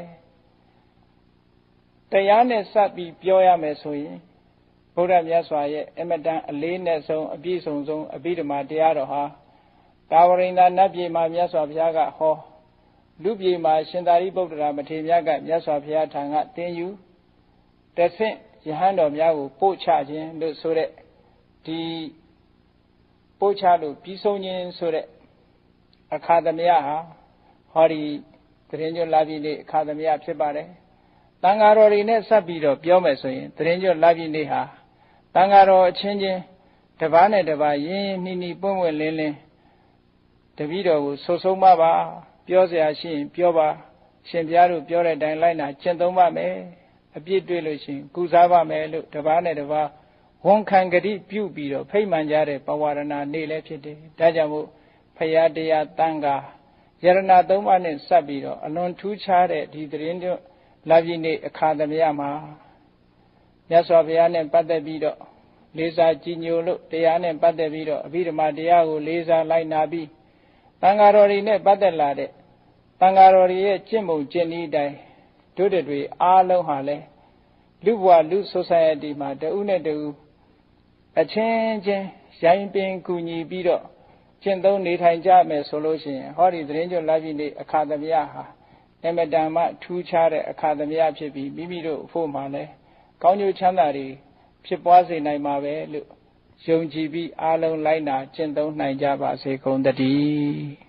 တရားနဲ့စပ်ပြီးပြောရမယ်ဆိုရင်ဘုရားမြတ်စွာရဲ့အမတန်အလေးနဲ့ဆုံးအပြည့်စုံဆုံးအဘိဓမ္မာတရားတော်ဟာတာဝရိဏနတ်ပြည်မှာမြတ်စွာဘုရားကဟောလူပြည်မှာရှင်သာရိပုတ္တရာမထေရမြတ်ကမြတ်စွာဘုရားထံကတင်ယူတဆင့်ယဟန်တော်များကိုပို့ချခြင်းလို့ဆိုတဲ့ဒီပို့ချလို့ပြီးဆုံးခြင်းဆိုတဲ့အခါသမယဟာဟောဒီသရင်ကျွတ်လပြည့်နေ့အခါသမယဖြစ်ပါတယ်တန်ဃာတော်တွေနဲ့ဆက်ပြီးတော့ပြောမယ်ဆိုရင်သရင်ကျွတ်လပြည့်နေ့ဟာတန်ဃာတော်အချင်းချင်းတစ်ပါးနဲ့တစ်ပါးရင်းရင်းနှီးနှီးပွင့်ပွင့်လင်းလင်းတပည့်တော်ကိုဆိုဆုံးပါပါပြောเสียရှိရင်ပြောပါရှင်ဘုရားတို့ပြောတဲ့အတိုင်းလိုက်နာကျင့်သုံးပါမယ်အပြည့်တွေ့လို့ရှိရင်ကုစားပါမယ်လို့တစ်ပါးနဲ့တစ်ပါးဝန်ခံကြတိပြုပြီးတော့ဖိတ်မှန်ကြတဲ့ပဝရဏနေ့လည်းဖြစ်တယ်ဒါကြောင့်မို့ဖရာတရားတန်ခါယရဏသုံးပါးနဲ့စပ်ပြီးတော့အလွန်ထူးခြားတဲ့ဒီသရင်ကျွတ်လပြည့်နေ့အခါသမယမှာမြတ်စွာဘုရားနဲ့ပတ်သက်ပြီးတော့လေးစားကြည်ညိုလို့တရားနဲ့ပတ်သက်ပြီးတော့အဘိဓမ္မာတရားကိုလေးစားလိုက်နာပြီးတန်ဃာတော်တွေနဲ့ပတ်သက်လာတဲ့တန်ဃာတော်တွေရဲ့ကျင့်ပုံကျင့်နည်းတိုင်းတို့တွေအားလုံးဟာလဲလူဘဝလူ society မှာတဦးနဲ့တဦးအချင်းချင်းရိုင်းပင်ကူညီပြီးတော့ကျင့်သုံးနေထိုင်ကြမယ်ဆိုလို့ရှိရင်ဟောဒီသရင်ကျွတ်လပြည့်နေ့အခါသမယဟာအမတန်မှထူးခြားတဲ့အခါသမယဖြစ်ပြီးမိမိတို့အဖို့မှာလဲကောင်းကျိုးချမ်းသာတွေဖြစ်ပွားစေနိုင်မှာပဲလို့ယုံကြည်ပြီးအားလုံးလိုက်နာကျင့်သုံးနိုင်ကြပါစေကုန်သတည်း